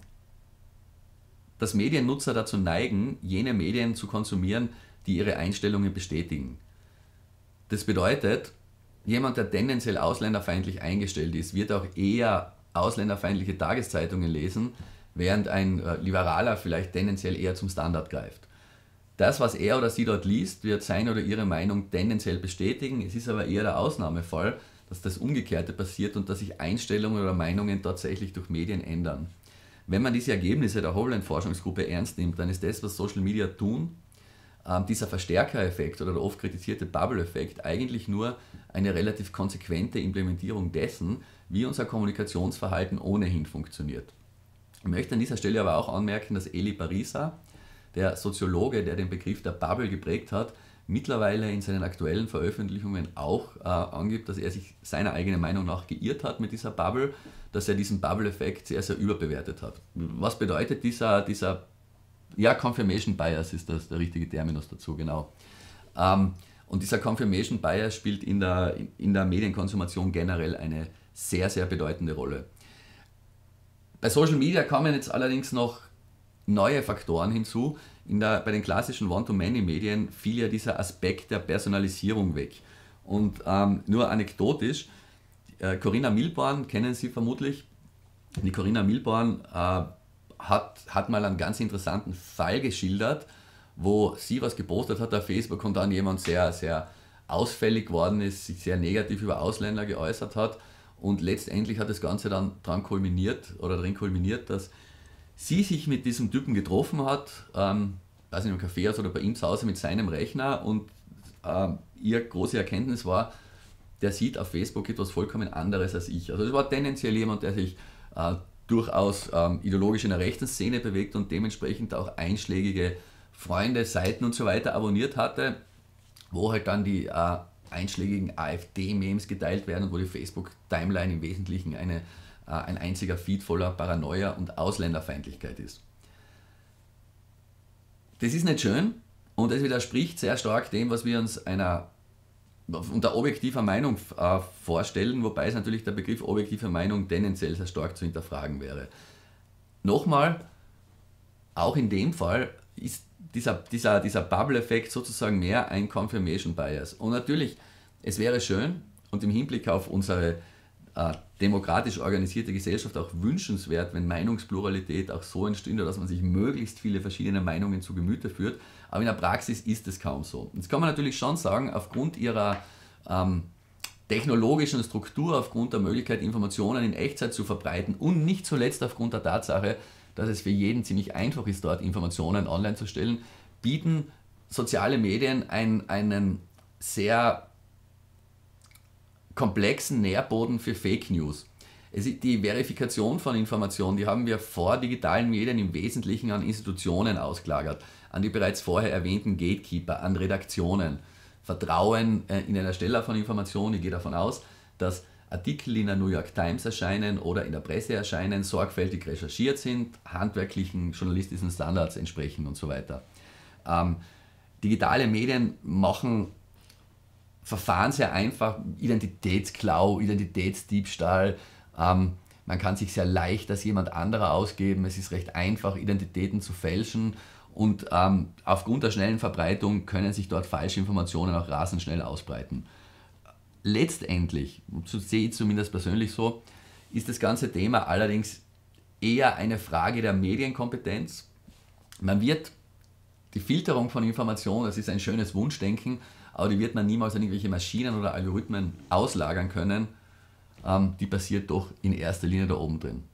dass Mediennutzer dazu neigen, jene Medien zu konsumieren, die ihre Einstellungen bestätigen. Das bedeutet, jemand, der tendenziell ausländerfeindlich eingestellt ist, wird auch eher ausländerfeindliche Tageszeitungen lesen, während ein äh, Liberaler vielleicht tendenziell eher zum Standard greift. Das, was er oder sie dort liest, wird seine oder ihre Meinung tendenziell bestätigen. Es ist aber eher der Ausnahmefall, dass das Umgekehrte passiert und dass sich Einstellungen oder Meinungen tatsächlich durch Medien ändern. Wenn man diese Ergebnisse der Holland-Forschungsgruppe ernst nimmt, dann ist das, was Social Media tun, äh, dieser Verstärkereffekt oder der oft kritisierte Bubble-Effekt, eigentlich nur eine relativ konsequente Implementierung dessen, wie unser Kommunikationsverhalten ohnehin funktioniert. Ich möchte an dieser Stelle aber auch anmerken, dass Eli Parisa, der Soziologe, der den Begriff der Bubble geprägt hat, mittlerweile in seinen aktuellen Veröffentlichungen auch äh, angibt, dass er sich seiner eigenen Meinung nach geirrt hat mit dieser Bubble, dass er diesen Bubble-Effekt sehr, sehr überbewertet hat. Was bedeutet dieser, dieser ja, Confirmation Bias ist das der richtige Terminus dazu, genau. Ähm, und dieser Confirmation Bias spielt in der, in der Medienkonsumation generell eine sehr, sehr bedeutende Rolle. Bei Social Media kommen jetzt allerdings noch neue Faktoren hinzu. In der, bei den klassischen One-to-Many-Medien fiel ja dieser Aspekt der Personalisierung weg. Und ähm, nur anekdotisch, äh, Corinna Milborn kennen Sie vermutlich. Die Corinna Milborn äh, hat, hat mal einen ganz interessanten Fall geschildert, wo sie was gepostet hat auf Facebook und dann jemand sehr, sehr ausfällig geworden ist, sich sehr negativ über Ausländer geäußert hat. Und letztendlich hat das Ganze dann dran kulminiert oder darin kulminiert, dass sie sich mit diesem Typen getroffen hat, ähm, weiß nicht, im Café oder bei ihm zu Hause mit seinem Rechner und äh, ihre große Erkenntnis war, der sieht auf Facebook etwas vollkommen anderes als ich. Also es war tendenziell jemand, der sich äh, durchaus ähm, ideologisch in der rechten Szene bewegt und dementsprechend auch einschlägige Freunde, Seiten und so weiter abonniert hatte, wo halt dann die äh, einschlägigen AfD-Memes geteilt werden und wo die Facebook-Timeline im Wesentlichen eine ein einziger Feed voller Paranoia und Ausländerfeindlichkeit ist. Das ist nicht schön und es widerspricht sehr stark dem, was wir uns einer unter objektiver Meinung äh, vorstellen, wobei es natürlich der Begriff objektive Meinung tendenziell sehr stark zu hinterfragen wäre. Nochmal, auch in dem Fall ist dieser, dieser, dieser Bubble-Effekt sozusagen mehr ein Confirmation Bias. Und natürlich, es wäre schön und im Hinblick auf unsere äh, demokratisch organisierte Gesellschaft auch wünschenswert, wenn Meinungspluralität auch so entstünde, dass man sich möglichst viele verschiedene Meinungen zu Gemüte führt. Aber in der Praxis ist es kaum so. Jetzt kann man natürlich schon sagen, aufgrund ihrer ähm, technologischen Struktur, aufgrund der Möglichkeit, Informationen in Echtzeit zu verbreiten und nicht zuletzt aufgrund der Tatsache, dass es für jeden ziemlich einfach ist, dort Informationen online zu stellen, bieten soziale Medien ein, einen sehr komplexen Nährboden für Fake News. Es ist die Verifikation von Informationen, die haben wir vor digitalen Medien im Wesentlichen an Institutionen ausgelagert, an die bereits vorher erwähnten Gatekeeper, an Redaktionen. Vertrauen in den Ersteller von Informationen, ich gehe davon aus, dass Artikel in der New York Times erscheinen oder in der Presse erscheinen, sorgfältig recherchiert sind, handwerklichen, journalistischen Standards entsprechen und so weiter. Ähm, digitale Medien machen Verfahren sehr einfach, Identitätsklau, Identitätsdiebstahl, ähm, man kann sich sehr leicht als jemand anderer ausgeben, es ist recht einfach, Identitäten zu fälschen und ähm, aufgrund der schnellen Verbreitung können sich dort falsche Informationen auch rasend schnell ausbreiten. Letztendlich, so sehe ich zumindest persönlich so, ist das ganze Thema allerdings eher eine Frage der Medienkompetenz. Man wird die Filterung von Informationen, das ist ein schönes Wunschdenken, aber die wird man niemals an irgendwelche Maschinen oder Algorithmen auslagern können. Ähm, die passiert doch in erster Linie da oben drin.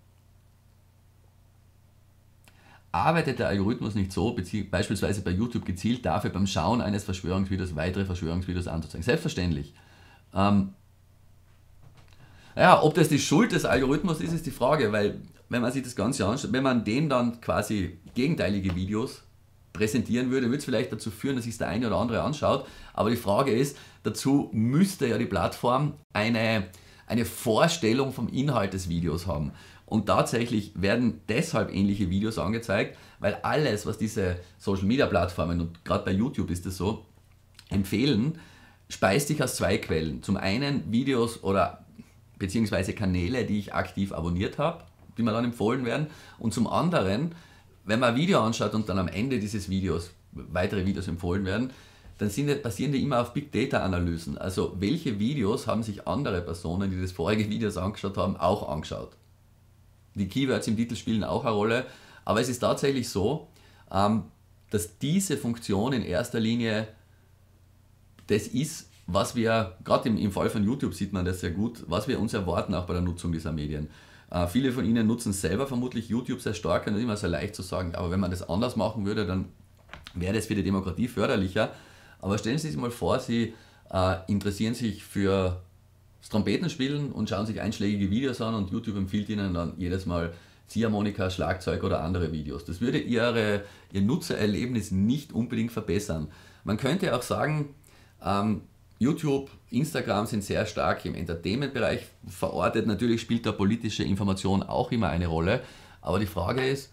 Arbeitet der Algorithmus nicht so, beispielsweise bei YouTube gezielt dafür, beim Schauen eines Verschwörungsvideos weitere Verschwörungsvideos anzuzeigen? Selbstverständlich. Ähm, ja, ob das die Schuld des Algorithmus ist, ist die Frage, weil wenn man sich das Ganze anschaut, wenn man dem dann quasi gegenteilige Videos präsentieren würde, würde es vielleicht dazu führen, dass sich der eine oder andere anschaut, aber die Frage ist, dazu müsste ja die Plattform eine, eine Vorstellung vom Inhalt des Videos haben. Und tatsächlich werden deshalb ähnliche Videos angezeigt, weil alles, was diese Social-Media-Plattformen, und gerade bei YouTube ist es so, empfehlen, speist sich aus zwei Quellen. Zum einen Videos oder beziehungsweise Kanäle, die ich aktiv abonniert habe, die mir dann empfohlen werden, und zum anderen, wenn man ein Video anschaut und dann am Ende dieses Videos weitere Videos empfohlen werden, dann sind, basieren die immer auf Big Data Analysen. Also welche Videos haben sich andere Personen, die das vorige Videos angeschaut haben, auch angeschaut. Die Keywords im Titel spielen auch eine Rolle, aber es ist tatsächlich so, ähm, dass diese Funktion in erster Linie das ist, was wir, gerade im, im Fall von YouTube sieht man das sehr gut, was wir uns erwarten auch bei der Nutzung dieser Medien. Äh, viele von Ihnen nutzen selber vermutlich YouTube sehr stark, und immer sehr leicht zu sagen, aber wenn man das anders machen würde, dann wäre das für die Demokratie förderlicher. Aber stellen Sie sich mal vor, Sie äh, interessieren sich für das Trompetenspielen und schauen sich einschlägige Videos an und YouTube empfiehlt Ihnen dann jedes Mal Ziehharmonika, Schlagzeug oder andere Videos. Das würde Ihre, Ihr Nutzererlebnis nicht unbedingt verbessern. Man könnte auch sagen, ähm, YouTube, Instagram sind sehr stark im Entertainment-Bereich verortet. Natürlich spielt da politische Information auch immer eine Rolle. Aber die Frage ist,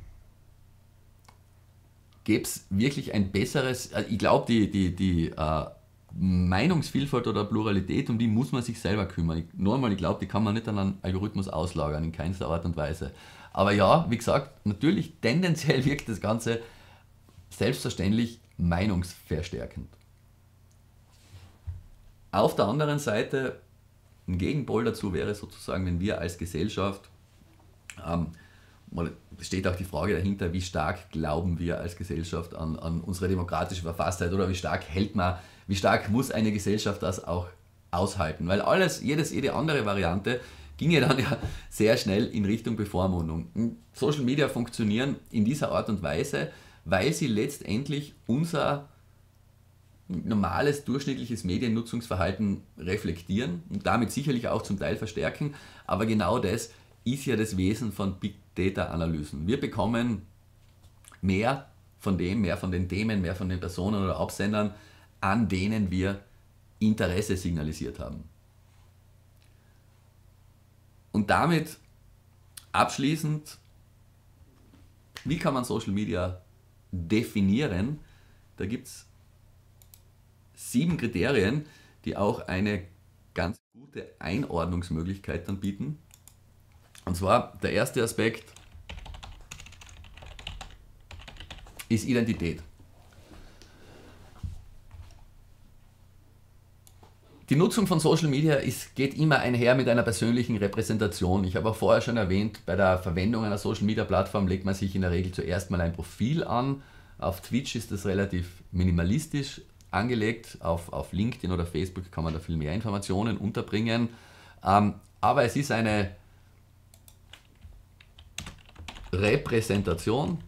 gäbe es wirklich ein besseres, ich glaube, die, die, die äh, Meinungsvielfalt oder Pluralität, um die muss man sich selber kümmern. Ich, nur einmal, ich glaube, die kann man nicht an einen Algorithmus auslagern, in keinster Art und Weise. Aber ja, wie gesagt, natürlich tendenziell wirkt das Ganze selbstverständlich meinungsverstärkend. Auf der anderen Seite, ein Gegenpol dazu wäre sozusagen, wenn wir als Gesellschaft, ähm, steht auch die Frage dahinter, wie stark glauben wir als Gesellschaft an, an unsere demokratische Verfasstheit, oder wie stark hält man, wie stark muss eine Gesellschaft das auch aushalten, weil alles, jedes, jede andere Variante ginge dann ja sehr schnell in Richtung Bevormundung. Social Media funktionieren in dieser Art und Weise, weil sie letztendlich unser normales, durchschnittliches Mediennutzungsverhalten reflektieren und damit sicherlich auch zum Teil verstärken, aber genau das ist ja das Wesen von Big Data-Analysen. Wir bekommen mehr von dem, mehr von den Themen, mehr von den Personen oder Absendern, an denen wir Interesse signalisiert haben. Und damit abschließend, wie kann man Social Media definieren? Da gibt es sieben Kriterien, die auch eine ganz gute Einordnungsmöglichkeit dann bieten. Und zwar der erste Aspekt ist Identität. Die Nutzung von Social Media ist, geht immer einher mit einer persönlichen Repräsentation. Ich habe auch vorher schon erwähnt, bei der Verwendung einer Social Media Plattform legt man sich in der Regel zuerst mal ein Profil an. Auf Twitch ist das relativ minimalistisch angelegt, auf, auf LinkedIn oder Facebook kann man da viel mehr Informationen unterbringen. Ähm, aber es ist eine Repräsentation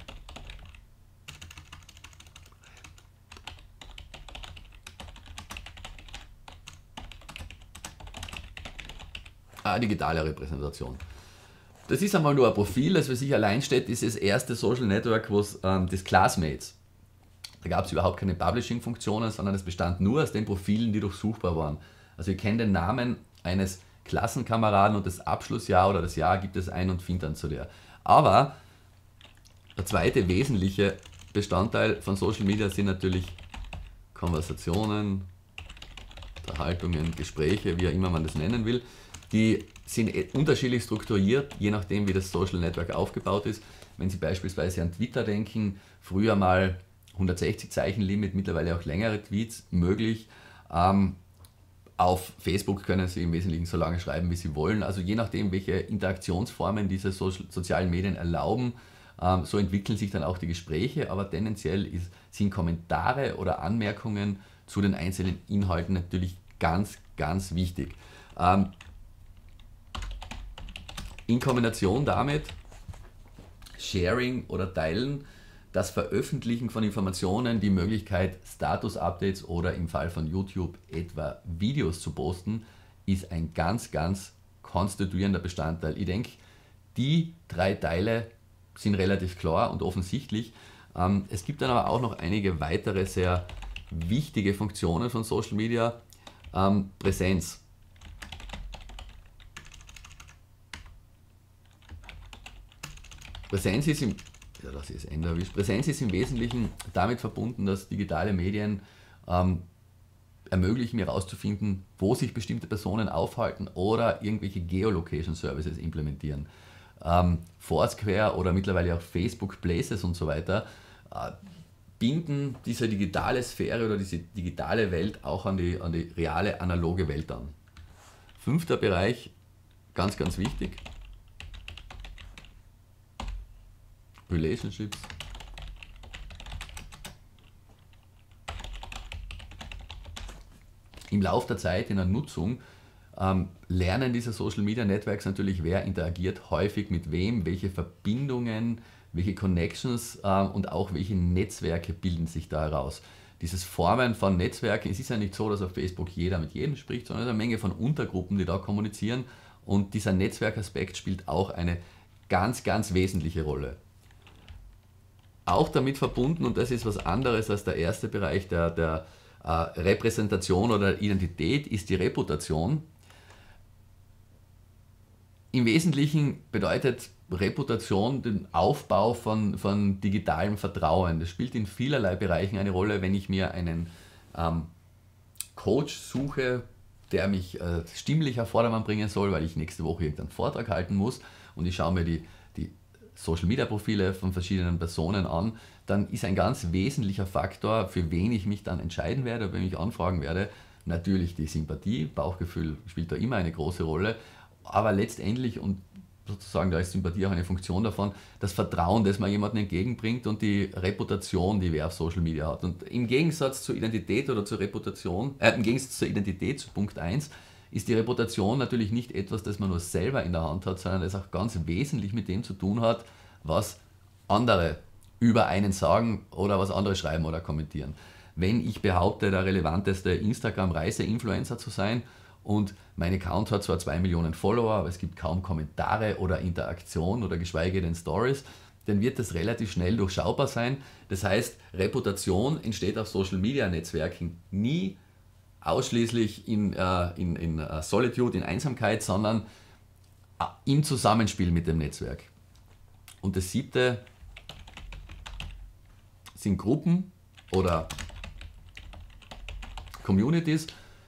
ah, digitale Repräsentation. Das ist einmal nur ein Profil, das für sich allein steht, ist das erste Social Network, was ähm, das Classmates. Da gab es überhaupt keine Publishing-Funktionen, sondern es bestand nur aus den Profilen, die durchsuchbar waren. Also ihr kennt den Namen eines Klassenkameraden und das Abschlussjahr oder das Jahr gibt es ein und findet dann zu der. Aber der zweite wesentliche Bestandteil von Social Media sind natürlich Konversationen, Unterhaltungen, Gespräche, wie auch immer man das nennen will. Die sind unterschiedlich strukturiert, je nachdem wie das Social Network aufgebaut ist. Wenn Sie beispielsweise an Twitter denken, früher mal hundertsechzig Zeichen Limit, mittlerweile auch längere Tweets möglich. Ähm, auf Facebook können Sie im Wesentlichen so lange schreiben, wie Sie wollen. Also je nachdem, welche Interaktionsformen diese so sozialen Medien erlauben, ähm, so entwickeln sich dann auch die Gespräche. Aber tendenziell ist, sind Kommentare oder Anmerkungen zu den einzelnen Inhalten natürlich ganz, ganz wichtig. Ähm, in Kombination damit Sharing oder Teilen, das Veröffentlichen von Informationen, die Möglichkeit, Status-Updates oder im Fall von YouTube etwa Videos zu posten, ist ein ganz, ganz konstituierender Bestandteil. Ich denke, die drei Teile sind relativ klar und offensichtlich. Es gibt dann aber auch noch einige weitere sehr wichtige Funktionen von Social Media. Präsenz. Präsenz ist im Ja, das ist Ende erwischt. Präsenz ist im Wesentlichen damit verbunden, dass digitale Medien ähm, ermöglichen, herauszufinden, wo sich bestimmte Personen aufhalten oder irgendwelche Geolocation-Services implementieren. Ähm, Foursquare oder mittlerweile auch Facebook Places und so weiter äh, binden diese digitale Sphäre oder diese digitale Welt auch an die, an die reale analoge Welt an. Fünfter Bereich, ganz, ganz wichtig. Relationships. Im Laufe der Zeit in der Nutzung ähm, lernen diese Social Media Networks natürlich, wer interagiert häufig mit wem, welche Verbindungen, welche Connections äh, und auch welche Netzwerke bilden sich da heraus. Dieses Formen von Netzwerken, es ist ja nicht so, dass auf Facebook jeder mit jedem spricht, sondern es ist eine Menge von Untergruppen, die da kommunizieren, und dieser Netzwerkaspekt spielt auch eine ganz, ganz wesentliche Rolle. Auch damit verbunden, und das ist was anderes als der erste Bereich der, der äh, Repräsentation oder Identität, ist die Reputation. Im Wesentlichen bedeutet Reputation den Aufbau von, von digitalem Vertrauen. Das spielt in vielerlei Bereichen eine Rolle, wenn ich mir einen ähm, Coach suche, der mich äh, stimmlich auf Vordermann bringen soll, weil ich nächste Woche irgendeinen Vortrag halten muss, und ich schaue mir die, die Social Media Profile von verschiedenen Personen an, dann ist ein ganz wesentlicher Faktor, für wen ich mich dann entscheiden werde, wenn ich anfragen werde, natürlich die Sympathie. Bauchgefühl spielt da immer eine große Rolle, aber letztendlich, und sozusagen da ist Sympathie auch eine Funktion davon, das Vertrauen, das man jemandem entgegenbringt, und die Reputation, die wer auf Social Media hat. Und im Gegensatz zur Identität oder zur Reputation, äh, im Gegensatz zur Identität, zu Punkt eins, ist die Reputation natürlich nicht etwas, das man nur selber in der Hand hat, sondern das auch ganz wesentlich mit dem zu tun hat, was andere über einen sagen oder was andere schreiben oder kommentieren. Wenn ich behaupte, der relevanteste Instagram-Reise-Influencer zu sein, und mein Account hat zwar zwei Millionen Follower, aber es gibt kaum Kommentare oder Interaktion oder geschweige denn Stories, dann wird das relativ schnell durchschaubar sein. Das heißt, Reputation entsteht auf Social Media Netzwerken nie ausschließlich in, äh, in, in Solitude, in Einsamkeit, sondern im Zusammenspiel mit dem Netzwerk. Und das siebte sind Gruppen oder Communities.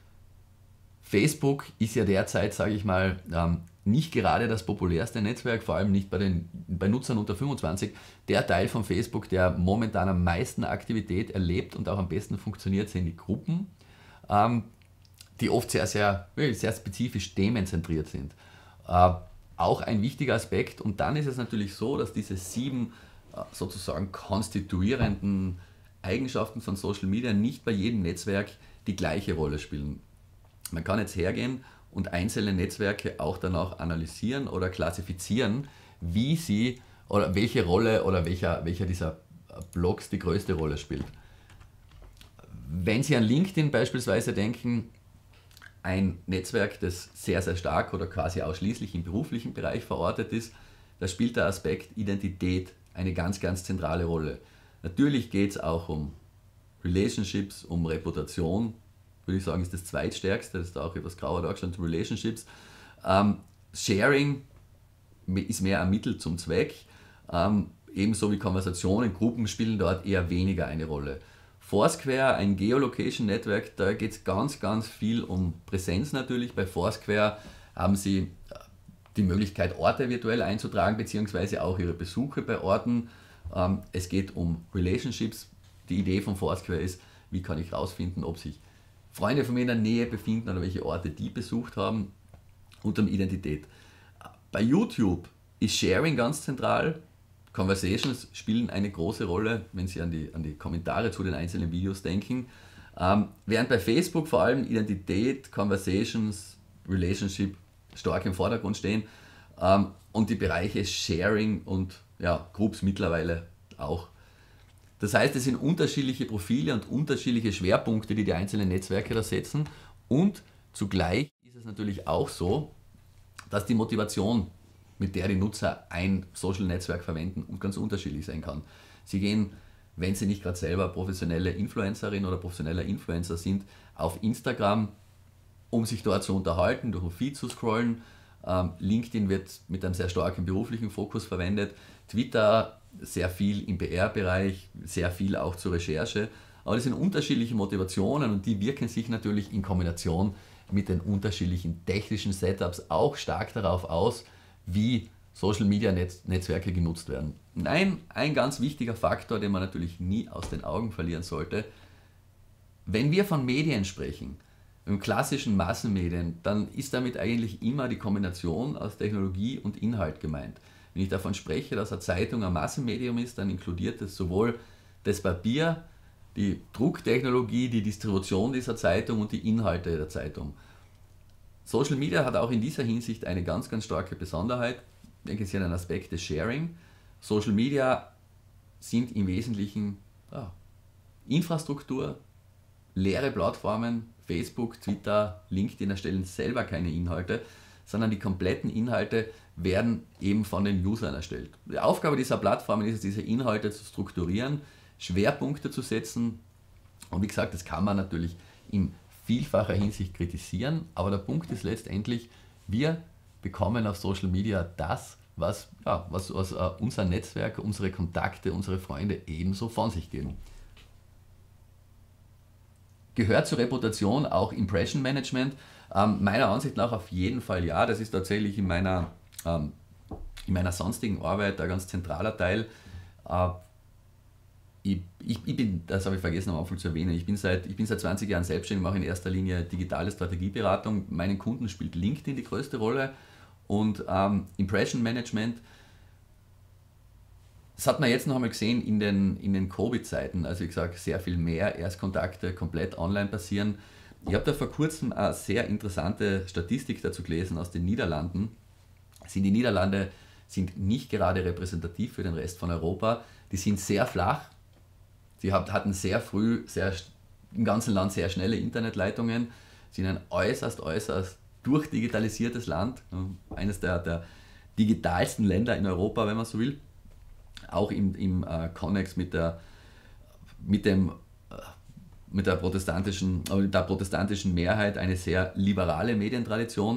Facebook ist ja derzeit, sage ich mal, nicht gerade das populärste Netzwerk, vor allem nicht bei, den, bei Nutzern unter fünfundzwanzig. Der Teil von Facebook, der momentan am meisten Aktivität erlebt und auch am besten funktioniert, sind die Gruppen, die oft sehr, sehr, sehr spezifisch themenzentriert sind. Auch ein wichtiger Aspekt. Und dann ist es natürlich so, dass diese sieben sozusagen konstituierenden Eigenschaften von Social Media nicht bei jedem Netzwerk die gleiche Rolle spielen. Man kann jetzt hergehen und einzelne Netzwerke auch danach analysieren oder klassifizieren, wie sie oder welche Rolle oder welcher, welcher dieser Blogs die größte Rolle spielt. Wenn Sie an LinkedIn beispielsweise denken, ein Netzwerk, das sehr, sehr stark oder quasi ausschließlich im beruflichen Bereich verortet ist, da spielt der Aspekt Identität eine ganz, ganz zentrale Rolle. Natürlich geht es auch um Relationships, um Reputation, würde ich sagen, ist das zweitstärkste, das ist da auch etwas grauer dargestellt, Relationships. Ähm, Sharing ist mehr ein Mittel zum Zweck, ähm, ebenso wie Konversationen, Gruppen spielen dort eher weniger eine Rolle. Foursquare, ein Geolocation-Network, da geht es ganz, ganz viel um Präsenz natürlich. Bei Foursquare haben Sie die Möglichkeit, Orte virtuell einzutragen, beziehungsweise auch Ihre Besuche bei Orten. Ähm, es geht um Relationships. Die Idee von Foursquare ist, wie kann ich herausfinden, ob sich Freunde von mir in der Nähe befinden oder welche Orte die besucht haben, und um Identität. Bei YouTube ist Sharing ganz zentral. Conversations spielen eine große Rolle, wenn Sie an die, an die Kommentare zu den einzelnen Videos denken. Ähm, während bei Facebook vor allem Identität, Conversations, Relationship stark im Vordergrund stehen, ähm, und die Bereiche Sharing und ja, Groups mittlerweile auch. Das heißt, es sind unterschiedliche Profile und unterschiedliche Schwerpunkte, die die einzelnen Netzwerke da setzen, und zugleich ist es natürlich auch so, dass die Motivation, mit der die Nutzer ein Social-Netzwerk verwenden, ganz unterschiedlich sein kann. Sie gehen, wenn sie nicht gerade selber professionelle Influencerin oder professioneller Influencer sind, auf Instagram, um sich dort zu unterhalten, durch ein Feed zu scrollen. Ähm, LinkedIn wird mit einem sehr starken beruflichen Fokus verwendet. Twitter sehr viel im P R-Bereich, sehr viel auch zur Recherche. Aber das sind unterschiedliche Motivationen, und die wirken sich natürlich in Kombination mit den unterschiedlichen technischen Setups auch stark darauf aus, wie Social-Media-Netzwerke genutzt werden. Und ein, ein ganz wichtiger Faktor, den man natürlich nie aus den Augen verlieren sollte: Wenn wir von Medien sprechen, im klassischen Massenmedien, dann ist damit eigentlich immer die Kombination aus Technologie und Inhalt gemeint. Wenn ich davon spreche, dass eine Zeitung ein Massenmedium ist, dann inkludiert es sowohl das Papier die Drucktechnologie, die Distribution dieser Zeitung und die Inhalte der Zeitung. Social Media hat auch in dieser Hinsicht eine ganz, ganz starke Besonderheit. Ich denke, es ist ein Aspekt des Sharing. Social Media sind im Wesentlichen ja, Infrastruktur, leere Plattformen, Facebook, Twitter, LinkedIn erstellen selber keine Inhalte, sondern die kompletten Inhalte werden eben von den Usern erstellt. Die Aufgabe dieser Plattformen ist es, diese Inhalte zu strukturieren, Schwerpunkte zu setzen und wie gesagt, das kann man natürlich in vielfacher Hinsicht kritisieren, aber der Punkt ist letztendlich, wir bekommen auf Social Media das, was, ja, was, was uh, unser Netzwerk, unsere Kontakte, unsere Freunde ebenso von sich geben. Gehört zur Reputation auch Impression Management? Ähm, meiner Ansicht nach auf jeden Fall ja, das ist tatsächlich in meiner, ähm, in meiner sonstigen Arbeit ein ganz zentraler Teil. Äh, ich, ich, ich bin, das habe ich vergessen am Anfang zu erwähnen, ich bin seit, ich bin seit zwanzig Jahren selbstständig, mache in erster Linie digitale Strategieberatung. Meinen Kunden spielt LinkedIn die größte Rolle und ähm, Impression Management. Das hat man jetzt noch einmal gesehen in den, in den Covid-Zeiten, also wie gesagt, sehr viel mehr Erstkontakte komplett online passieren. Ich habe da vor kurzem eine sehr interessante Statistik dazu gelesen aus den Niederlanden. Die Niederlande sind nicht gerade repräsentativ für den Rest von Europa, die sind sehr flach, sie hatten sehr früh, sehr, im ganzen Land sehr schnelle Internetleitungen, sind ein äußerst, äußerst durchdigitalisiertes Land, eines der, der digitalsten Länder in Europa, wenn man so will. Auch im, im äh, Konnex mit der, mit, dem, äh, mit, der protestantischen, äh, mit der protestantischen Mehrheit eine sehr liberale Medientradition.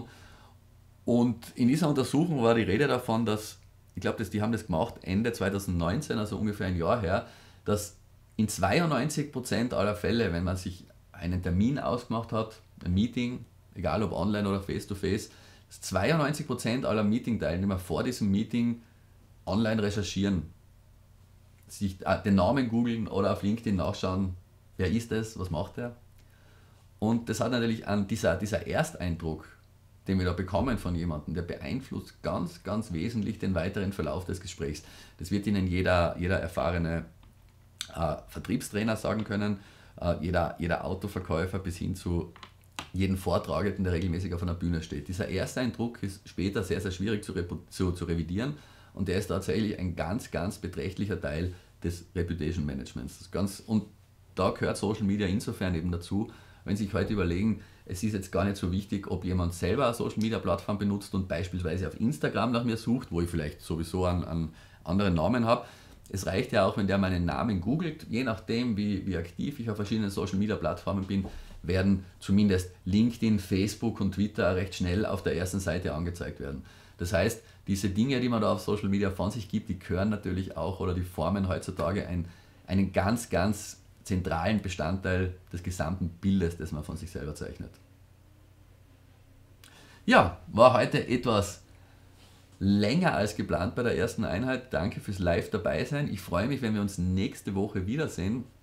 Und in dieser Untersuchung war die Rede davon, dass, ich glaube, die haben das gemacht Ende zweitausendneunzehn, also ungefähr ein Jahr her, dass in zweiundneunzig Prozent aller Fälle, wenn man sich einen Termin ausgemacht hat, ein Meeting, egal ob online oder face-to-face, dass zweiundneunzig Prozent aller Meeting-Teilnehmer vor diesem Meeting online recherchieren, sich den Namen googeln oder auf LinkedIn nachschauen, wer ist es, was macht er. Und das hat natürlich an dieser, dieser Ersteindruck, den wir da bekommen von jemandem, der beeinflusst ganz, ganz wesentlich den weiteren Verlauf des Gesprächs. Das wird Ihnen jeder, jeder erfahrene äh, Vertriebstrainer sagen können, äh, jeder, jeder Autoverkäufer bis hin zu jedem Vortragenden, der regelmäßig auf einer Bühne steht. Dieser Ersteindruck ist später sehr, sehr schwierig zu, zu, zu revidieren und der ist tatsächlich ein ganz, ganz beträchtlicher Teil des Reputation Managements. Ganz, und da gehört Social Media insofern eben dazu, wenn Sie sich heute überlegen, es ist jetzt gar nicht so wichtig, ob jemand selber eine Social Media Plattform benutzt und beispielsweise auf Instagram nach mir sucht, wo ich vielleicht sowieso einen, einen anderen Namen habe. Es reicht ja auch, wenn der meinen Namen googelt, je nachdem wie, wie aktiv ich auf verschiedenen Social Media Plattformen bin, werden zumindest LinkedIn, Facebook und Twitter recht schnell auf der ersten Seite angezeigt werden. Das heißt, diese Dinge, die man da auf Social Media von sich gibt, die gehören natürlich auch oder die formen heutzutage ein, einen ganz, ganz zentralen Bestandteil des gesamten Bildes, das man von sich selber zeichnet. Ja, war heute etwas länger als geplant bei der ersten Einheit. Danke fürs Live dabei sein. Ich freue mich, wenn wir uns nächste Woche wiedersehen.